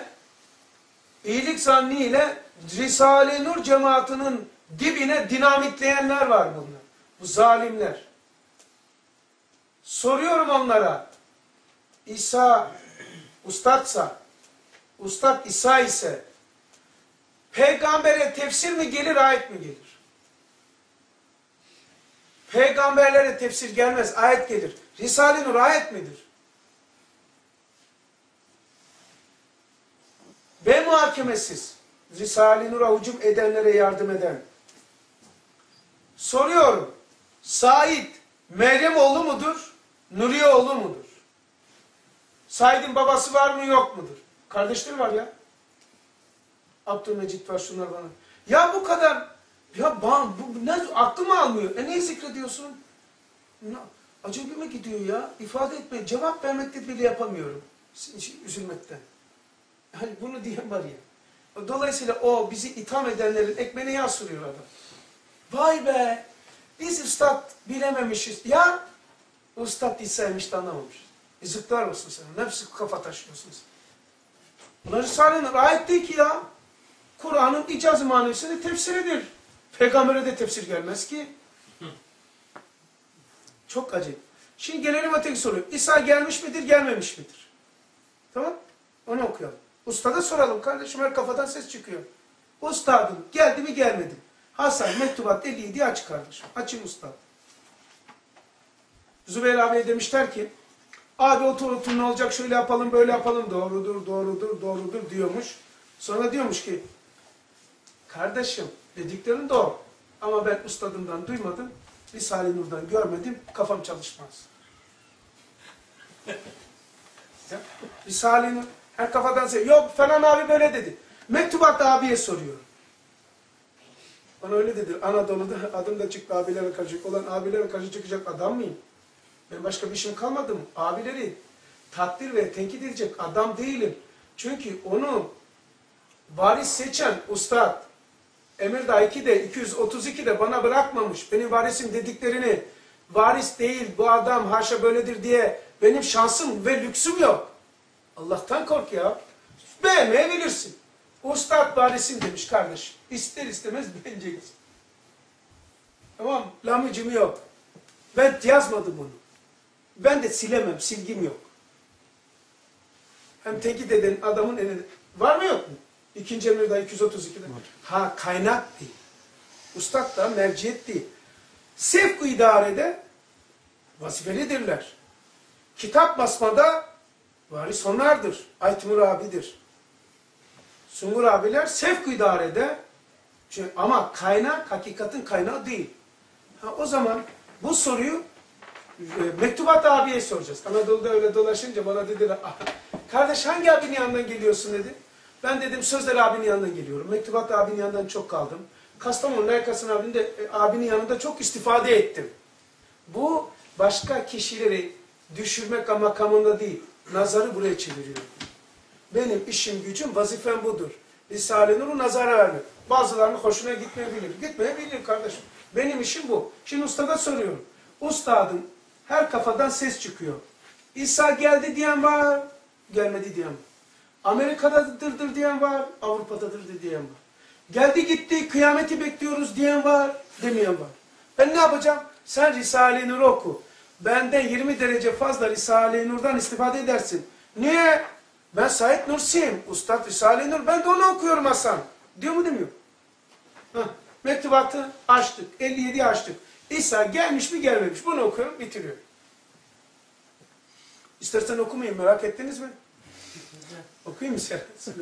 ile Risale-i Nur cemaatinin dibine dinamitleyenler var bunlar. Bu zalimler. Soruyorum onlara. İsa ustadsa, ustad İsa ise peygambere tefsir mi gelir, ayet mi gelir? Peygamberlere tefsir gelmez, ayet gelir. Risale-i Nur ayet midir? Ve muhakemesiz Risale-i Nur'a hücum edenlere yardım eden. Soruyorum. Said Meryem oğlu mudur? Nuriye oğlu mudur? Said'in babası var mı yok mudur? Kardeşleri var ya. Abdülmecit var, şunlar bana. Ya bu kadar, ya bu ne, aklım almıyor. Neyi zikrediyorsun? Acayip gidiyor ya. İfade etme, cevap vermekte bile yapamıyorum. Üzülmekten. Hani bunu diyen var ya. Dolayısıyla o bizi itham edenlerin ekmeğine yağ sürüyor adam. Vay be! Biz üstad bilememişiz. Ya üstad İsa'ymış da anlamamış. Yazıklar olsun sana. Nefsi kafa taşıyorsunuz. Bunlar Risale-i Nur ayet değil ki ya. Kur'an'ın icaz-ı manevisi tefsiridir. Peygamber'e de tefsir gelmez ki. Çok acayip. Şimdi gelelim öteki soruya. İsa gelmiş midir, gelmemiş midir? Tamam? Onu okuyalım. Ustada soralım. Kardeşim her kafadan ses çıkıyor. Ustadım geldi mi, gelmedi mi? Hasan Mektubat 57 aç kardeşim. Açın ustad. Zübeyir abiye demişler ki abi otur ne olacak, şöyle yapalım böyle yapalım, doğrudur diyormuş. Sonra diyormuş ki kardeşim dediklerin doğru ama ben ustadımdan duymadım, Risale-i Nur'dan görmedim, kafam çalışmaz. Risale-i Nur her kafadan söylüyor. Yok falan abi böyle dedi. Mektubat abiye soruyor. Bana öyle dedi. Anadolu'da adım da çıktı abilere karşı. Olan abilere karşı çıkacak adam mıyım? Ben başka bir işim kalmadı mı? Abileri takdir ve tenkit edecek adam değilim. Çünkü onu varis seçen ustad Emirdağ 2'de 232'de bana bırakmamış. Benim varisim dediklerini varis değil bu adam haşa böyledir diye benim şansım ve lüksüm yok. Allah'tan kork ya. Beğenmeyebilirsin. Ustad varisim demiş kardeşim. İster istemez beğeneceksin. Tamam, lamıcım yok. Ben yazmadım onu. Ben de silemem, silgim yok. Hem tenkit eden adamın elinde. Var mı yok mu? 2. emirde 232'de. Ha kaynak değil. Ustad da merciyet değil. Sevk-ı idarede vazifelidirler. Kitap basmada varis onlardır. Aytmur abidir. Sungur abiler sevk-ı idarede ama kaynak hakikatin kaynağı değil. Ha, o zaman bu soruyu Mektubat abiye soracağız. Anadolu'da öyle dolaşınca bana dediler, ah, kardeş hangi abinin yanından geliyorsun dedi. Ben dedim Sözler abinin yanından geliyorum. Mektubat abinin yanından çok kaldım. Kastamonu Layıkasın abinin yanında çok istifade ettim. Bu başka kişileri düşürmek makamında değil. Nazarı buraya çeviriyorum. Benim işim gücüm vazifem budur. Risale-i Nur'u nazara vermek. Bazılarının hoşuna gitmeyebilir. Gitmeyebilir kardeşim. Benim işim bu. Şimdi ustada soruyorum. Ustadım her kafadan ses çıkıyor. İsa geldi diyen var, gelmedi diyen var. Amerika'dadır diyen var, Avrupa'dadır diyen var. Geldi gitti, kıyameti bekliyoruz diyen var, demeyen var. Ben ne yapacağım? Sen Risale-i Nur oku. Benden 20 derece fazla Risale-i Nur'dan istifade edersin. Niye? Ben Said Nursi'yim. Ustad Risale-i Nur. Ben de onu okuyorum Hasan. Diyor mu demiyor? Heh. Mektubatı açtık. 57'yi açtık. İsa gelmiş mi gelmemiş. Bunu okuyorum bitiriyorum. İstersen okumayayım. Merak ettiniz mi? Okuyayım mı?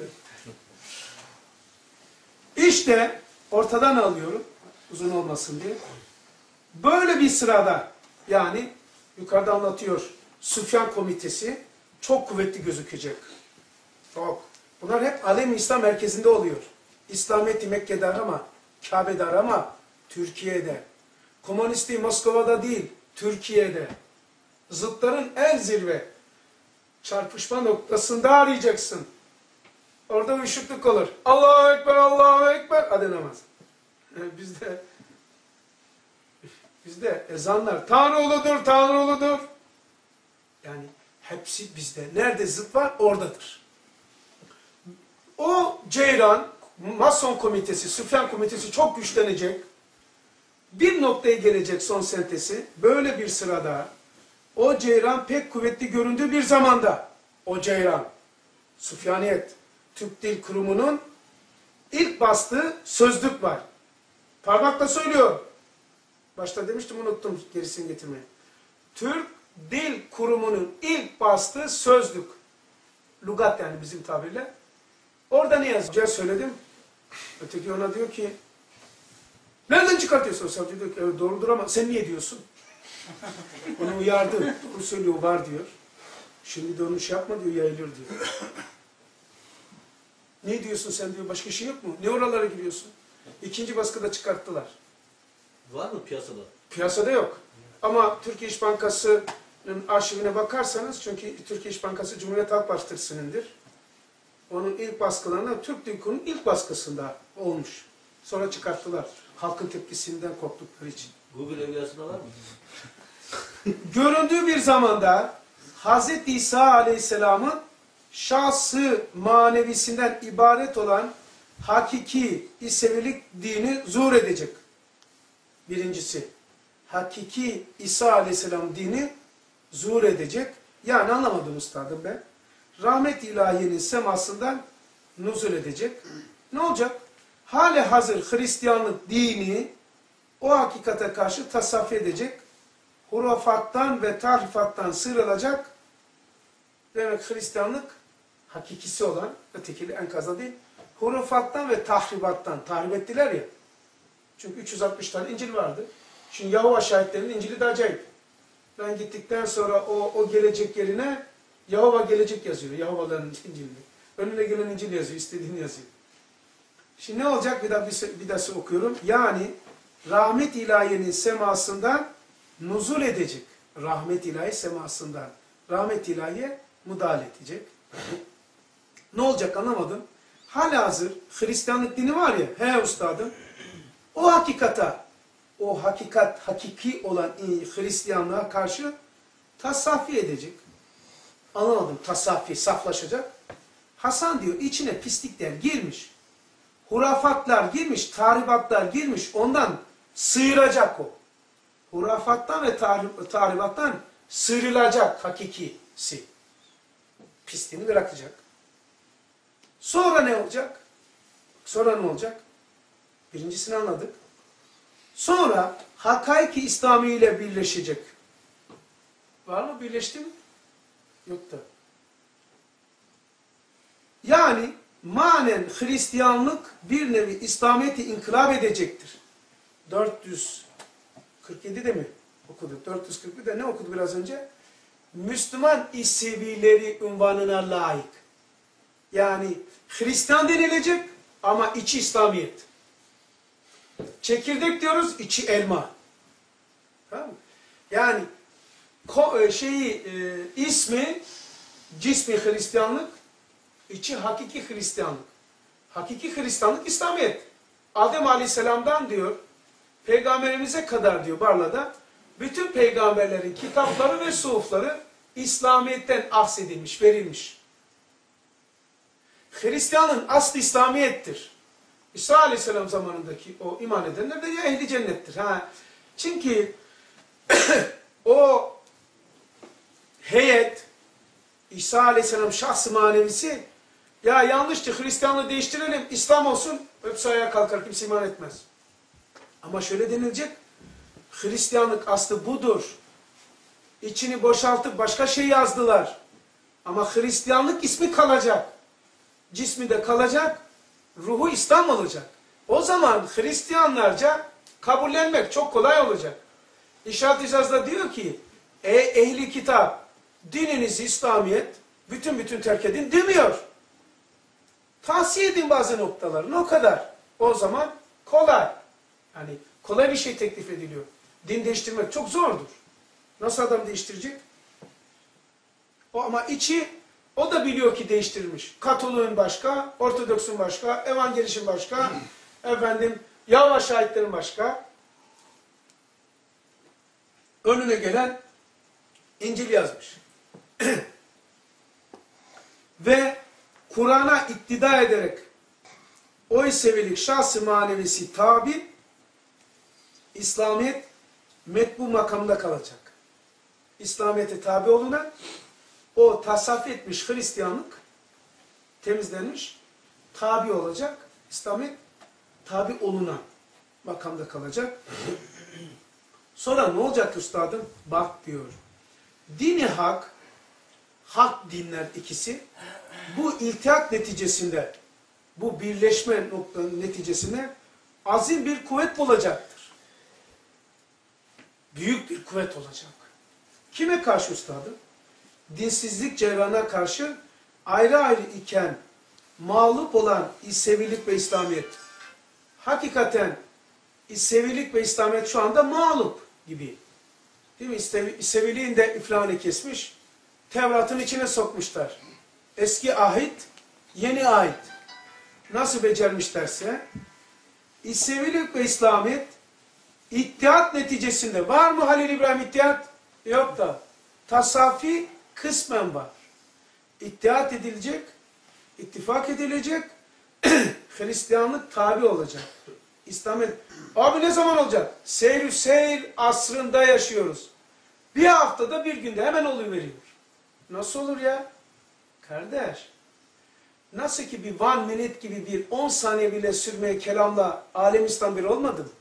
İşte ortadan alıyorum. Uzun olmasın diye. Böyle bir sırada yani yukarıda anlatıyor. Süfyan komitesi çok kuvvetli gözükecek. Çok. Bunlar hep Alem İslam merkezinde oluyor. İslamiyet'i Mekke'de arama, Kabe'de arama, Türkiye'de. Komünistliği Moskova'da değil, Türkiye'de. Zıtların en zirve çarpışma noktasında arayacaksın. Orada uyuşukluk olur. Allahu Ekber, Allahu Ekber. Hadi namaz. Bizde ezanlar Tanrı uludur, Tanrı uludur. Yani hepsi bizde. Nerede zıt var oradadır. O ceyran, Mason komitesi, Süfyan komitesi çok güçlenecek. Bir noktaya gelecek son sentezi. Böyle bir sırada o ceyran pek kuvvetli göründüğü bir zamanda o ceyran, Süfyaniyet, Türk Dil Kurumu'nun ilk bastığı sözlük var. Parmakla söylüyor. Başta demiştim unuttum gerisini getirmeyi. Türk Dil Kurumu'nun ilk bastığı sözlük. Lugat yani bizim tabirle. Orada ne yazıyor? Söyledim. Öteki ona diyor ki nereden çıkartıyorsun? Savcı diyor ki evet, doğrudur ama sen niye diyorsun? Onu uyardım. Doğru söylüyor var diyor. Şimdi de onu şey yapma diyor yayılır diyor. Ne diyorsun sen diyor başka şey yok mu? Ne oralara giriyorsun? İkinci baskıda çıkarttılar. Var mı piyasada? Piyasada yok. Ama Türkiye İş Bankası'nın arşivine bakarsanız çünkü Türkiye İş Bankası Cumhuriyet Halk Partisi'nindir. Onun ilk baskılarında Türk Dil Kurumu'nun ilk baskısında olmuş. Sonra çıkarttılar. Halkın tepkisinden korktukları için. Google evliyasında var mı? Göründüğü bir zamanda Hz. İsa Aleyhisselam'ın şahsı manevisinden ibaret olan hakiki İsevilik dini zuhur edecek. Birincisi, hakiki İsa Aleyhisselam dini zuhur edecek. Yani anlamadım üstadım ben. Rahmet ilahiyenin semasından nuzul edecek. Ne olacak? Hali hazır Hristiyanlık dini o hakikate karşı tasaffi edecek. Hurafattan ve tahrifattan sıyrılacak. Demek Hristiyanlık hakikisi olan, ötekili enkazda değil, hurafattan ve tahribattan, tahrip ettiler ya. Çünkü 360 tane İncil vardı. Şimdi Yahova şahitlerinin İncil'i de acayip. Ben gittikten sonra o gelecek yerine Yahova gelecek yazıyor. Yahovaların İncil'ini. Önüne gelen İncil yazıyor, istediğini yazıyor. Şimdi ne olacak? Bir daha okuyorum. Yani rahmet ilahiyenin semasından nuzul edecek. Rahmet ilahi semasından. Rahmet ilahiye müdahale edecek. Ne olacak anlamadım. Halihazır Hristiyanlık dini var ya, he ustadım, o hakikata, o hakikat, hakiki olan Hristiyanlığa karşı tasaffi edecek. Anlamadım, tasaffi, saflaşacak. Hasan diyor, içine pislikler girmiş, hurafatlar girmiş, tahribatlar girmiş, ondan sıyıracak o. Hurafattan ve tahribattan sıyrılacak hakikisi. Pisliğini bırakacak. Sonra ne olacak? Sonra ne olacak? Birincisini anladık. Sonra hakaiki İslami ile birleşecek. Var mı? Birleşti mi? Yok da. Yani manen Hristiyanlık bir nevi İslamiyet'i inkılap edecektir. 447'de mi okuduk? 441'de ne okudu biraz önce? Müslüman İsevileri unvanına layık. Yani Hristiyan denilecek ama içi İslamiyet. Çekirdek diyoruz, içi elma. Tamam mı? Yani ismi, cismi Hristiyanlık, içi hakiki Hristiyanlık. Hakiki Hristiyanlık İslamiyet. Adem Aleyhisselam'dan diyor, Peygamberimize kadar diyor Barla'da, bütün peygamberlerin kitapları ve suhufları İslamiyet'ten aksedilmiş, verilmiş. Hristiyanın aslı İslamiyet'tir. İsa Aleyhisselam zamanındaki o iman edenler de ya ehli cennettir. Çünkü o heyet, İsa Aleyhisselam şahs-ı manevisi, ya yanlıştı Hristiyanlığı değiştirelim, İslam olsun, hepsi ayağa kalkar, kimse iman etmez. Ama şöyle denilecek, Hristiyanlık aslı budur. İçini boşaltıp başka şey yazdılar. Ama Hristiyanlık ismi kalacak. Cismi de kalacak. Ruhu İslam olacak. O zaman Hristiyanlarca kabullenmek çok kolay olacak. İşaret İcaz'da diyor ki, ehli kitap, dininiz İslamiyet, bütün terk edin demiyor. Tavsiye edin bazı noktalarını, o kadar. O zaman kolay. Yani kolay bir şey teklif ediliyor. Din değiştirmek çok zordur. Nasıl adam değiştirecek? Ama içi, o da biliyor ki değiştirmiş. Katolik'in başka, Ortodoks'un başka, Evangeliş'in başka, Yahova şahitlerin başka. Önüne gelen İncil yazmış. Ve Kur'an'a iktida ederek o sevilik şahs-ı manevisi tabi, İslamiyet metbu makamında kalacak. İslamiyet'e tabi olunan, o tasavvuf etmiş Hristiyanlık temizlenmiş, tabi olacak. İslamiyet tabi olunan makamda kalacak. Sonra ne olacak üstadım? Bak diyor. Dini hak, hak dinler ikisi, bu iltihak neticesinde, bu birleşme noktanın neticesinde azim bir kuvvet olacaktır. Büyük bir kuvvet olacak. Kime karşı üstadım? Dinsizlik cerrahına karşı ayrı ayrı iken mağlup olan İsevilik ve İslamiyet. Hakikaten İsevilik ve İslamiyet şu anda mağlup gibi. Değil mi? İseviliğin de iflahını kesmiş. Tevrat'ın içine sokmuşlar. Eski ahit, yeni ahit. Nasıl becermişlerse İsevilik ve İslamiyet İttihat neticesinde var mı Halil İbrahim ittihat? Yok da. Tasavvufi kısmen var. İttihat edilecek, ittifak edilecek, Hristiyanlık tabi olacak. İslamiyet. Abi ne zaman olacak? Seyr-ü seyr asrında yaşıyoruz. Bir haftada bir günde hemen oluveriyor. Nasıl olur ya? Kardeş. Nasıl ki bir 1 minute gibi bir 10 saniye bile sürmeye kelamla alem İslam bir olmadı mı?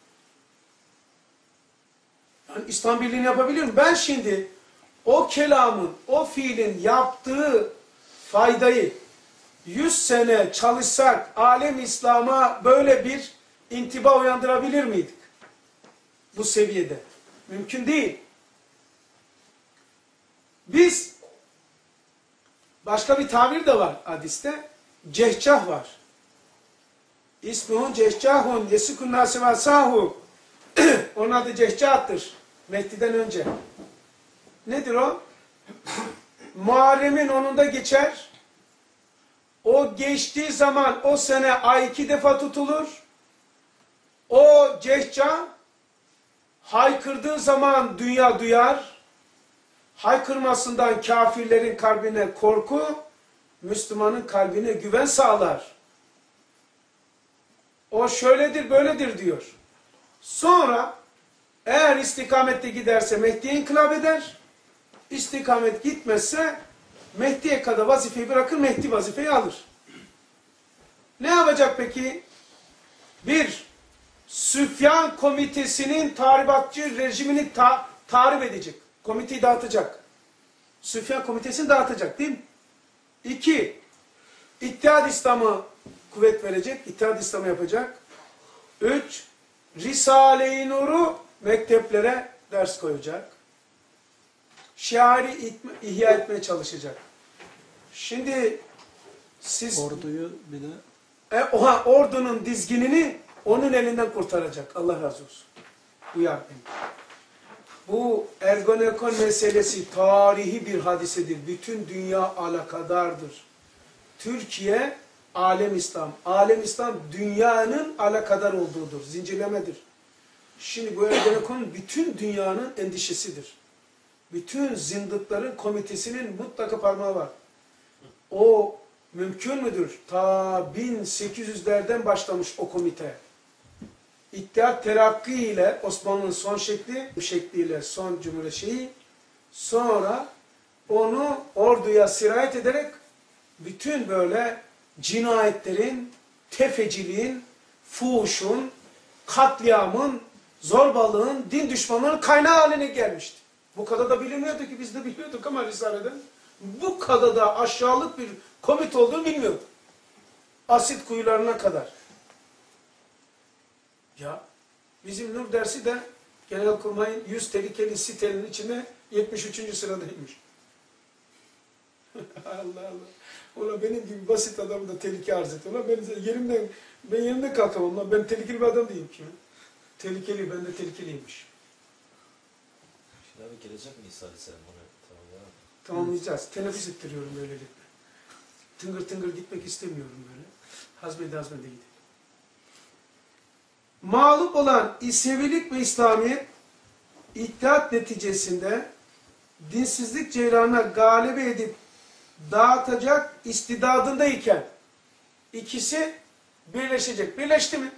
Yani İslam birliğini yapabiliyorum. Ben şimdi o kelamın, o fiilin yaptığı faydayı 100 sene çalışsak alem İslam'a böyle bir intiba uyandırabilir miydik? Bu seviyede. Mümkün değil. Biz, başka bir tabir de var hadiste, cehcah var. İsmuhun cehcahun yesikun nasivasahu. Onun adı cehcahtır. Mehdi'den önce. Nedir o? Muharrem'in onunda geçer. O geçtiği zaman o sene ay 2 defa tutulur. O cehcah haykırdığı zaman dünya duyar. Haykırmasından kafirlerin kalbine korku, Müslümanın kalbine güven sağlar. O şöyledir, böyledir diyor. Sonra eğer istikamette giderse Mehdi'ye inkılap eder. İstikamet gitmezse Mehdi'ye kadar vazifeyi bırakır, Mehdi vazifeyi alır. Ne yapacak peki? Bir, Süfyan komitesinin tahribatçı rejimini tahrip edecek. Komiteyi dağıtacak. Süfyan komitesini dağıtacak değil mi? İki, İttihad İslam'a kuvvet verecek. İttihad İslam'ı yapacak. Üç, Risale-i Nur'u mekteplere ders koyacak. Şiari ihya etmeye çalışacak. Şimdi siz Orduyu bir de ordunun dizginini onun elinden kurtaracak. Allah razı olsun. Uyar beni. Bu Ergonekon meselesi tarihi bir hadisedir. Bütün dünya alakadardır. Türkiye, alem İslam. Alem İslam dünyanın alakadar olduğudur. Zincirlemedir. Şimdi bu Ergonekon bütün dünyanın endişesidir. Bütün zındıkların komitesinin mutlaka parmağı var. O mümkün müdür? Ta 1800'lerden başlamış o komite. İttihat Terakki ile Osmanlı'nın son şekliyle son cumhuriyet şeyi, sonra onu orduya sirayet ederek bütün böyle cinayetlerin, tefeciliğin, fuhuşun, katliamın, zorbalığın, din düşmanlığının kaynağı haline gelmişti. Bu kadar da bilinmiyordu ki, biz de biliyorduk ama Risale'den. Bu kadar da aşağılık bir komite olduğunu bilmiyorduk. Asit kuyularına kadar. Ya bizim Nur dersi de Genelkurmay'ın 100 tehlikeli sitenin içinde 73. sıradaymış. Allah Allah. Ulan benim gibi basit adam da tehlike arz et. Ulan ben yerimden kalkamam. Ulan ben tehlikeli bir adam değilim ki. Tehlikeli, ben de tehlikeliymiş. Şimdi abi gelecek mi İsa Aleyhisselam onu Tamamlayacağız. Teneffüs ettiriyorum böylelikle. Tıngır tıngır gitmek istemiyorum böyle. Hazmede gidelim. Mağlup olan İsevilik ve İslamiyet, İttihat neticesinde dinsizlik ceylanına galebe edip dağıtacak istidadındayken ikisi birleşecek. Birleşti mi?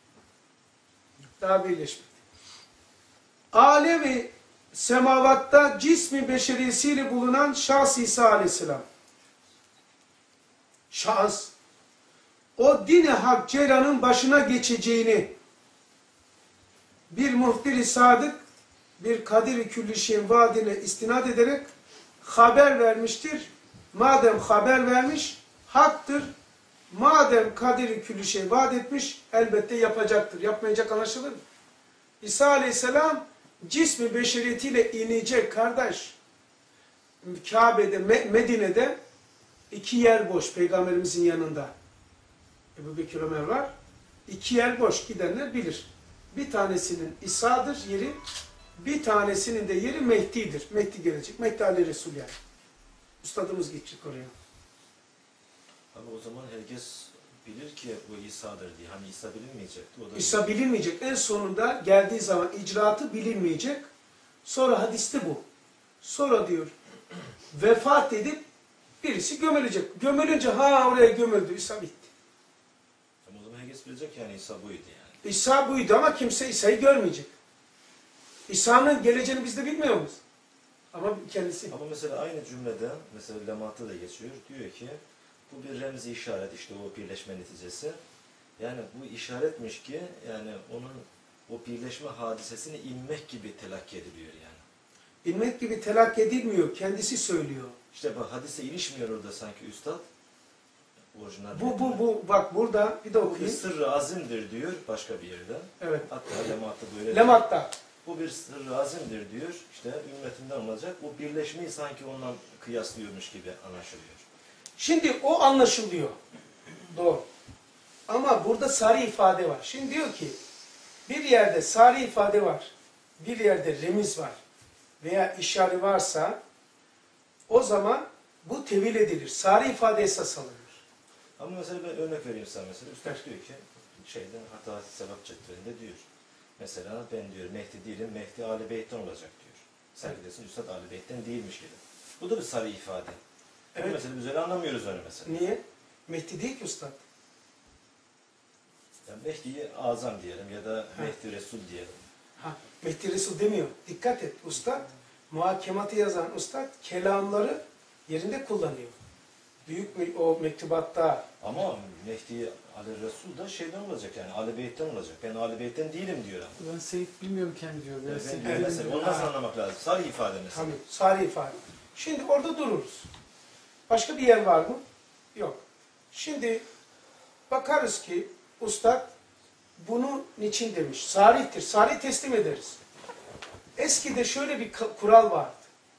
Daha birleşmedi. Alemi semavatta cismi beşerisiyle bulunan şahs İsa Aleyhisselam. Şahs. O din-i hak ceylanın başına geçeceğini bir muhbir-i sadık, bir kadir-i küllişin vaadine istinad ederek haber vermiştir. Madem haber vermiş, haktır. Madem kadir-i küllişe vaat etmiş, elbette yapacaktır. Yapmayacak anlaşılır mı? İsa Aleyhisselam cismi beşeriyetiyle inecek kardeş. Kabe'de, Medine'de 2 yer boş Peygamberimizin yanında. Ebu Bekir Ömer var. 2 yer boş, gidenler bilir. Bir tanesinin İsa'dır yeri, bir tanesinin de yeri Mehdi'dir. Mehdi gelecek. Mehdi Ali Resul yani. Ustadımız gidecek oraya. Abi o zaman herkes bilir ki bu İsa'dır diye. Hani İsa bilinmeyecekti. O da İsa bilinmeyecek. En sonunda geldiği zaman icraatı bilinmeyecek. Sonra hadiste bu. Sonra diyor vefat edip birisi gömülecek. Gömülünce oraya gömüldü. İsa bitti. Ama o zaman herkes bilecek yani İsa buydu yani. İsa buydu ama kimse İsa'yı görmeyecek. İsa'nın geleceğini biz de bilmiyor muyuz? Ama kendisi. Ama mesela aynı cümlede, mesela Lemaat'ta da geçiyor, diyor ki bu bir remzi işaret, işte o birleşme neticesi. Yani bu işaretmiş ki yani onun o birleşme hadisesini inmek gibi telakki ediliyor yani. İnmek gibi telakki edilmiyor. Kendisi söylüyor. İşte bak hadise ilişmiyor orada sanki üstad. Orijinal Bak burada bir de bu bir okuyayım. sırrı azimdir diyor başka bir yerde. Evet. Hatta Lemaat'ta böyle. Lemaat'ta. Bu bir sırrı azimdir diyor. İşte ümmetinden olacak. Bu birleşmeyi sanki ondan kıyaslıyormuş gibi anlaşılıyor. Şimdi o anlaşılıyor. Doğru. Ama burada sarı ifade var. Şimdi diyor ki bir yerde sarı ifade var. Bir yerde remiz var. Veya işare varsa o zaman bu tevil edilir. Sarı ifade esas alınır. Ama mesela ben örnek vereyim sana mesela. Üstad diyor ki şeyden hata sevap cetvelinde diyor. Mesela ben diyor Mehdi değilim, Mehdi Ali Beyt'ten olacak diyor. Sen gidiyorsun Üstad Ali Beyt'ten değilmiş gibi. Bu da bir sarı ifade. Evet. Ama mesela biz öyle anlamıyoruz onu mesela. Niye? Mehdi değil ki Üstad. Yani Mehdi'yi azam diyelim ya da Mehdi Resul diyelim. Mehdi Resul demiyor. Dikkat et. Üstad, muhakematı yazan Üstad kelamları yerinde kullanıyor. o mektubatta Ama Mehdi Ali Resul da şeyden olacak yani Ali Beyt'ten olacak. Ben Ali Beyt'ten değilim diyor ama. Ben Seyit bilmiyorum kendi diyor. Ben Seyit değilim Mesela diyor. onu nasıl anlamak lazım? Sarı ifade mesela. tabii sarı ifade. Şimdi orada dururuz. Başka bir yer var mı? Yok. Şimdi bakarız ki Ustad bunu niçin demiş? Sarihtir. Sarih teslim ederiz. Eskide şöyle bir kural vardı.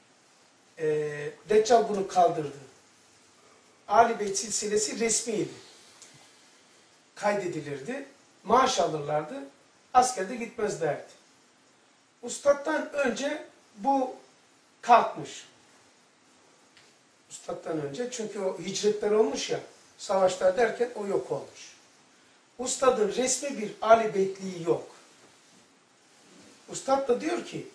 Deccal bunu kaldırdı. Ali Beyt silsilesi resmiydi. Kaydedilirdi. Maaş alırlardı. Askerde gitmezlerdi. Ustad'dan önce bu kalkmış. Ustad'dan önce. Çünkü o hicretler olmuş ya. Savaşlar derken o yok olmuş. Ustad'ın resmi bir Ali Beytliği yok. Ustad da diyor ki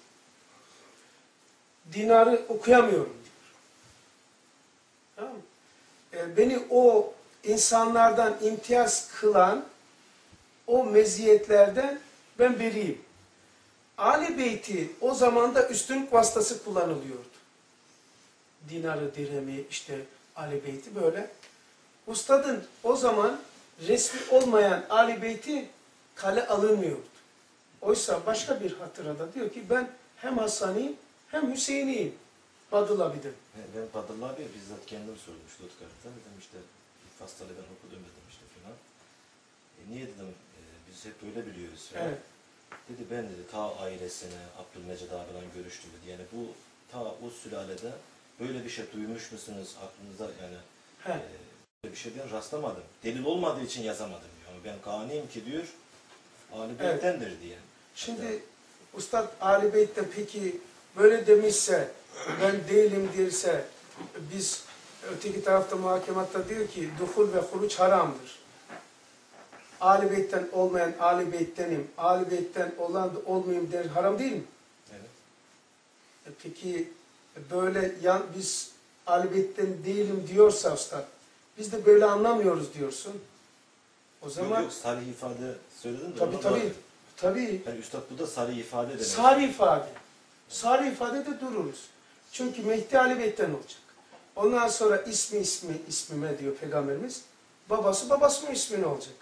dinarı okuyamıyorum diyor. Tamam mı? Beni o insanlardan imtiyaz kılan o meziyetlerden ben beriyim. Ali Beyti o zaman da üstünlük vasıtası kullanılıyordu. Dinarı, dirhemi, işte Ali Beyti böyle. Ustadın o zaman resmi olmayan Ali Beyti kale alınmıyordu. Oysa başka bir hatırada diyor ki ben hem Hasaniyim hem Hüseyiniyim. Badıl abidim. Ben Badıllah abi bizzat kendim sordum Stuttgart'ta. Dedim işte Fas'ta ben okudum dedim işte filan. Niye dedim biz hep böyle biliyoruz. Falan. Evet. Dedi ben dedi ta ailesine Abdülmecid abiyle görüştüm dedi. Yani bu ta o sülalede böyle bir şey duymuş musunuz aklınızda yani böyle bir şey ben rastlamadım. Delil olmadığı için yazamadım diyor. Ama ben kaniyim ki diyor Ali Beyt'tendir diye. Şimdi Ustad Ali Beyt'te peki böyle demişse ben değilim derse biz öteki tarafta muhakematta diyor ki duhul ve huruç haramdır. Ali Beyt'ten olmayan Ali Beyt'tenim. Ali Beyt'ten olan da olmayayım der haram değil mi? Evet. Peki böyle biz Ali Beyt'ten değilim diyorsa Ustad biz de böyle anlamıyoruz diyorsun. O zaman yok, sarı ifade söyledin de. Tabii. Yani Üstad bu da sarı ifade demek. Sarı ifade. Sarı ifadede dururuz. Çünkü Mehdi Ali Beyt'ten olacak. Ondan sonra ismime diyor Peygamberimiz. Babasının ismine olacak.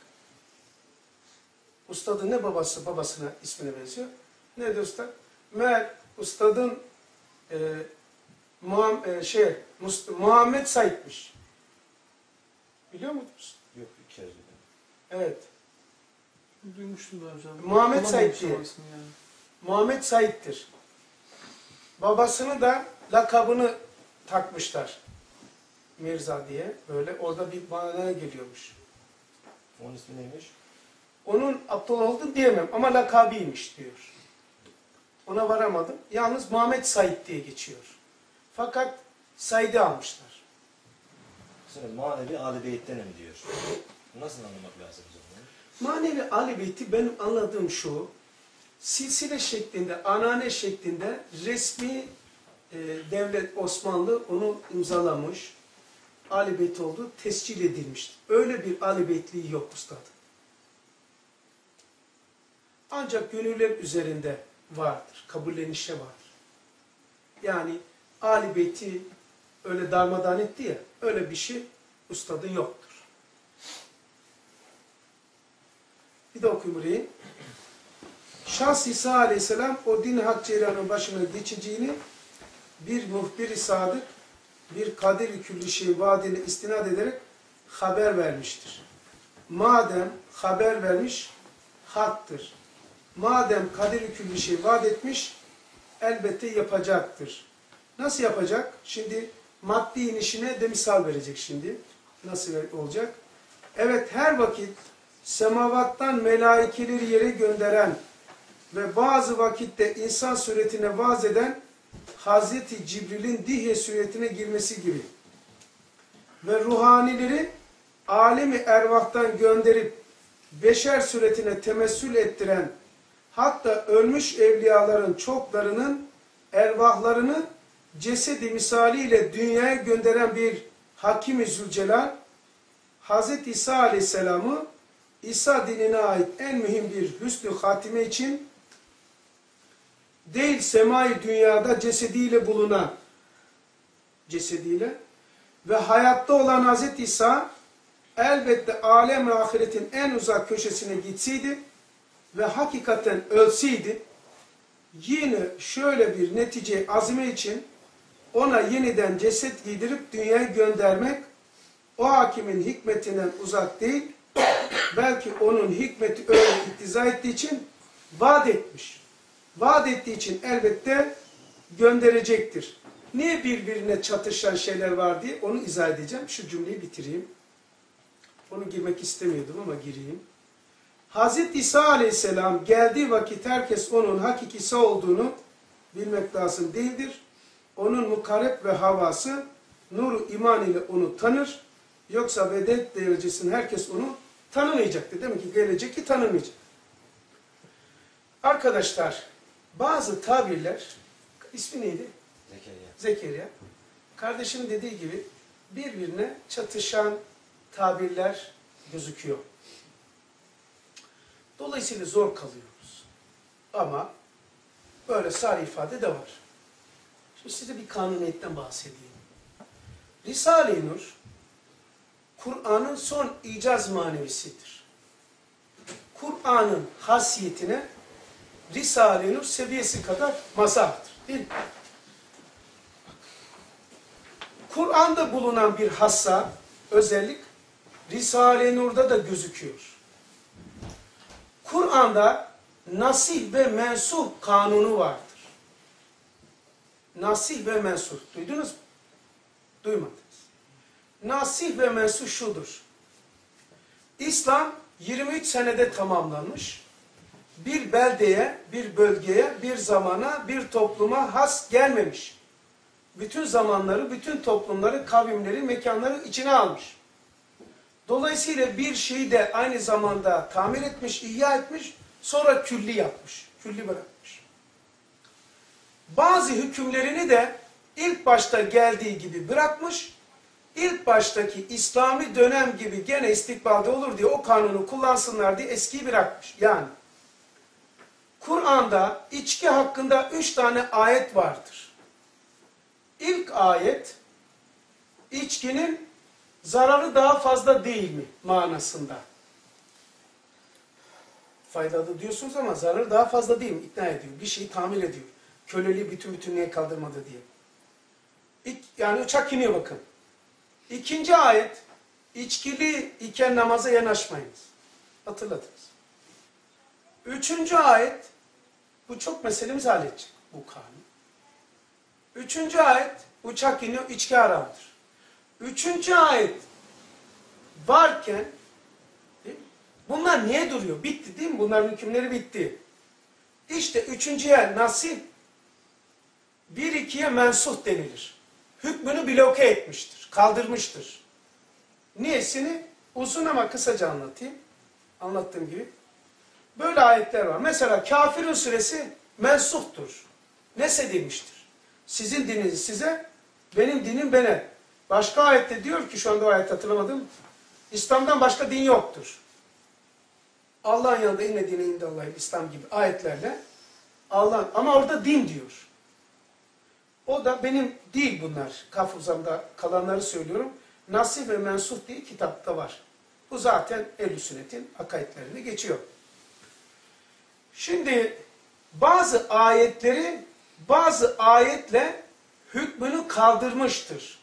Ustadın ne babasına ismine benziyor? Ne diyor Ustad? Meğer Ustadın Muhammed Said'miş. Biliyor musunuz? Yok bir kere dedim. Evet. Duymuştum daha önce. Muhammed Said Bulamamışım diye. o ismi yani. Muhammed Said'tir. Babasını da lakabını takmışlar. Mirza diye. Böyle orada bir manaya geliyormuş. Onun ismi neymiş? Onun Abdullah olduğunu diyemem ama lakabıymış diyor. Ona varamadım. Yalnız Muhammed Said diye geçiyor. Fakat Said'i almışlar. Sonra manevi Ali Beyt'tenim diyor. Nasıl anlamak lazım o zaman? Manevi Ali Beyti benim anladığım şu, silsile şeklinde, anane şeklinde resmi devlet Osmanlı onu imzalamış, Ali Beyti olduğu tescil edilmiştir. Öyle bir Ali Beytliği yok üstadım. Ancak gönüller üzerinde vardır, kabullenişe vardır. Yani Ali Beyti öyle darmadağın etti ya, öyle bir şey üstadın yoktur. Bir de okuyayım burayı. Şahs İsa Aleyhisselam o din hak ceylanın başına geçeceğini bir muhbir-i sadık, bir kadir-i külli şey vaadine istinad ederek haber vermiştir. Madem haber vermiş, haktır. Madem kadir-i külli şey vaat etmiş, elbette yapacaktır. Nasıl yapacak? Şimdi maddi inişine de misal verecek şimdi. Nasıl olacak? Evet, her vakit semavattan melaikeleri yere gönderen ve bazı vakitte insan suretine vaaz eden Hazreti Cibril'in Dihye suretine girmesi gibi ve ruhanileri alemi ervahtan gönderip beşer suretine temessül ettiren, hatta ölmüş evliyaların çoklarının ervahlarını cesedi misaliyle dünyaya gönderen bir Hakim-i Zülcelal, Hz. İsa Aleyhisselam'ı İsa dinine ait en mühim bir hüsnü hatime için değil semai dünyada cesediyle bulunan ve hayatta olan Hz. İsa elbette alem ve ahiretin en uzak köşesine gitseydi ve hakikaten ölseydi, yine şöyle bir netice azmi için ona yeniden ceset giydirip dünyaya göndermek o hakimin hikmetinden uzak değil, belki onun hikmeti öyle iktiza ettiği için vaat etmiş. Vaat ettiği için elbette gönderecektir. Niye birbirine çatışan şeyler var diye onu izah edeceğim. Şu cümleyi bitireyim. Onu girmek istemiyordum ama gireyim. Hz. İsa aleyhisselam geldiği vakit herkes onun hakikisi olduğunu bilmek lazım değildir. Onun mukarreb ve havası nuru iman ile onu tanır. Yoksa vedet derecesinde herkes onu tanımayacaktı. Demek ki gelecek ki tanımayacak. Arkadaşlar bazı tabirler, ismi neydi? Zekeriya. Zekeriya. Kardeşim dediği gibi birbirine çatışan tabirler gözüküyor. Dolayısıyla zor kalıyoruz. Ama böyle sarı ifade de var. Şimdi size bir kanuniyetten bahsedeyim. Risale-i Nur, Kur'an'ın son icaz manevisidir. Kur'an'ın hasiyetine Risale-i Nur seviyesi kadar mazhardır. Değil mi? Kur'an'da bulunan bir hassa, özellik Risale-i Nur'da da gözüküyor. Kur'an'da nasih ve mensuh kanunu vardır. Nasih ve mensuh. Duydunuz mu? Duymadınız. Nasih ve mensuh şudur. İslam 23 senede tamamlanmış. Bir beldeye, bir bölgeye, bir zamana, bir topluma has gelmemiş. Bütün zamanları, bütün toplumları, kavimleri, mekanları içine almış. Dolayısıyla bir şeyi de aynı zamanda tamir etmiş, ihya etmiş, sonra külli yapmış, külli bırakmış. Bazı hükümlerini de ilk başta geldiği gibi bırakmış, ilk baştaki İslami dönem gibi gene istikbalde olur diye o kanunu kullansınlar diye eskiyi bırakmış. Yani Kur'an'da içki hakkında 3 tane ayet vardır. İlk ayet, içkinin zararı daha fazla değil mi manasında. Faydalı diyorsunuz ama zararı daha fazla değil mi? İkna ediyor. Bir şeyi tamir ediyor. Köleliği bütünlüğe kaldırmadı diye. Yani uçak iniyor bakın. İkinci ayet, içkili iken namaza yanaşmayınız. Hatırladınız. Üçüncü ayet, bu çok meselemizi halledecek bu kanun. Üçüncü ayet, uçak iniyor, içki haramdır. Üçüncü ayet varken, bunlar niye duruyor? Bitti değil mi? Bunların hükümleri bitti. İşte üçüncü yer nasih, 1-2'ye mensuh denilir. Hükmünü bloke etmiştir, kaldırmıştır. Niyesini uzun ama kısaca anlatayım. Anlattığım gibi. Böyle ayetler var. Mesela Kafirun suresi mensuhtur. Nesedilmiştir. Sizin dininiz size, benim dinim bana. Başka ayette diyor ki, şu anda o ayet hatırlamadım. İslam'dan başka din yoktur. Allah'ın yanında inne dine indallahil İslam gibi ayetlerle Allah, ama orada din diyor. O da benim değil bunlar. Kafuzamda kalanları söylüyorum. Nasih ve mensuh diye kitapta var. Bu zaten Ehl-i Sünnet'in akaidlerinde geçiyor. Şimdi bazı ayetleri bazı ayetle hükmünü kaldırmıştır.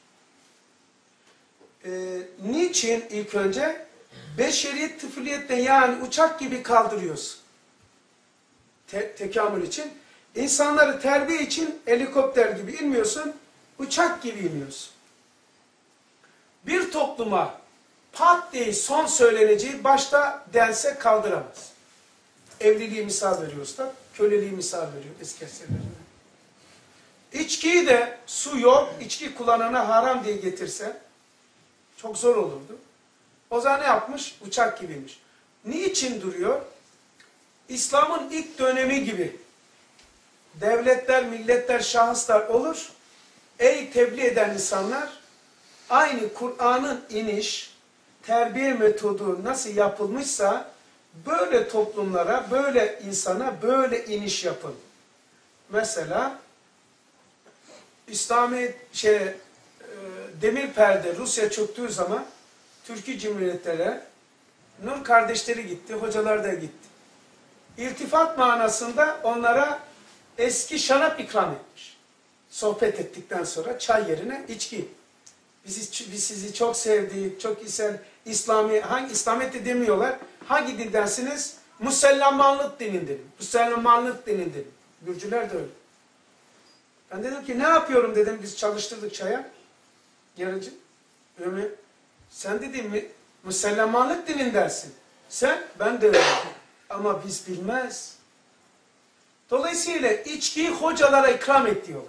Niçin ilk önce? Beşeriyet tıfliyetten, yani uçak gibi kaldırıyorsun. Tekamül için. İnsanları terbiye için helikopter gibi inmiyorsun, uçak gibi iniyorsun. Bir topluma pat diye son söyleneceği başta dense kaldıramaz. Evliliği misal veriyor usta, köleliği misal veriyor eski eserlerinde. İçkiyi de su yok, içki kullanana haram diye getirse çok zor olurdu. O zaman ne yapmış? Uçak gibiymiş. Niçin duruyor? İslam'ın ilk dönemi gibi devletler, milletler, şahıslar olur. Ey tebliğ eden insanlar, aynı Kur'an'ın iniş, terbiye metodu nasıl yapılmışsa böyle toplumlara, böyle insana böyle iniş yapın. Mesela İslami demir perde Rusya çöktüğü zaman Türkiye Cumhuriyetleri, Nur kardeşleri gitti, hocalar da gitti. İltifat manasında onlara eski şarap ikram etmiş. Sohbet ettikten sonra çay yerine içki. Biz sizi çok sevdik, çok İslami, hangi İslamiyet de demiyorlar. Hangi dindensiniz? Müslümanlık dinindenim. Müslümanlık dinindenim. Gürcüler de öyle. Ben dedim ki ne yapıyorum dedim, biz çalıştırdık çaya. Yarıcı. Öyle. Sen dedim Müslümanlık dinindensin. Sen, ben de öyle. Ama biz bilmez. Dolayısıyla içkiyi hocalara ikram et diyorlar.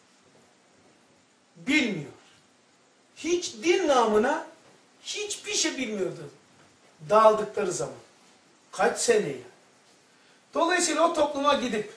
Bilmiyor. Hiç din namına hiçbir şey bilmiyordu. Dağıldıkları zaman. Kaç sene ya. Dolayısıyla o topluma gidip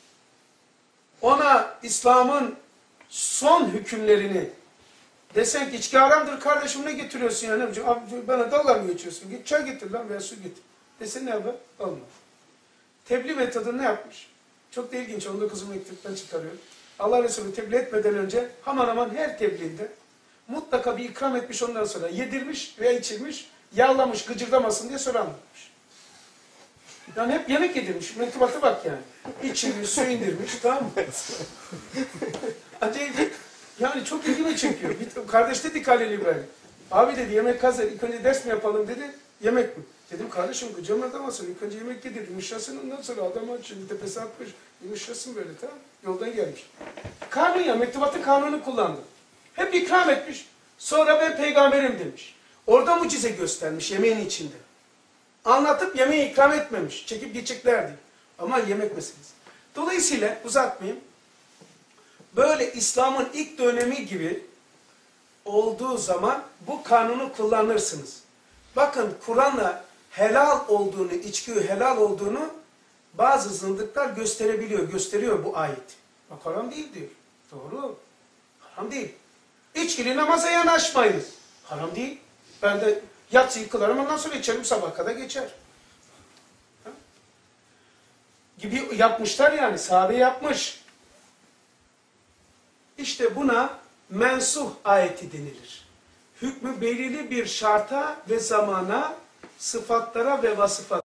ona İslam'ın son hükümlerini desen ki içki haramdır kardeşim, ne getiriyorsun ya? Abi, bana dalga mı geçiyorsun? Git çay getir lan veya su getir. Desen ne yapar? Olmaz. Tebliğ metodu ne yapmış? Çok da ilginç. 19. mektuptan çıkarıyor. Allah Resulü tebliğ etmeden önce hemen hemen her tebliğinde mutlaka bir ikram etmiş, ondan sonra yedirmiş veya içirmiş, yağlamış, gıcırdamasın diye sonra anlatmış. Yani hep yemek yedirmiş. Mektubata bak yani. İçirmiş, su indirmiş, tamam mı? Acayip. Yani çok ilgimi çekiyor. Kardeş dedi ki Halil İbrahim. Abi dedi yemek hazır. İlk önce ders mi yapalım dedi. Yemek mi? Dedim kardeşim gıcırdamasın. İlk önce yemek yedir. Yumuşasın, ondan sonra adam aç. Şimdi tepesi atmış. Yumuşasın böyle, tamam. Yoldan gelmiş. Kanun ya. Mektubatın kanunu kullandı. Hep ikram etmiş. Sonra ben peygamberim demiş. Orada mucize göstermiş yemeğin içinde. Anlatıp yemeği ikram etmemiş. Çekip geçeceklerdi. Ama yemek meselesi. Dolayısıyla uzatmayayım. Böyle İslam'ın ilk dönemi gibi olduğu zaman bu kanunu kullanırsınız. Bakın Kur'an'la helal olduğunu, içki helal olduğunu bazı zındıklar gösterebiliyor. Gösteriyor bu ayet. Bak haram değil diyor. Doğru. Haram değil. İçkili namaza yanaşmayınız. Haram değil. Ben de yatsıyı kılarım, ondan sonra içerim, sabaha kadar geçer. Ha? Gibi yapmışlar yani. Sahabe yapmış. İşte buna mensuh ayeti denilir. Hükmü belirli bir şarta ve zamana, sıfatlara ve vasıflara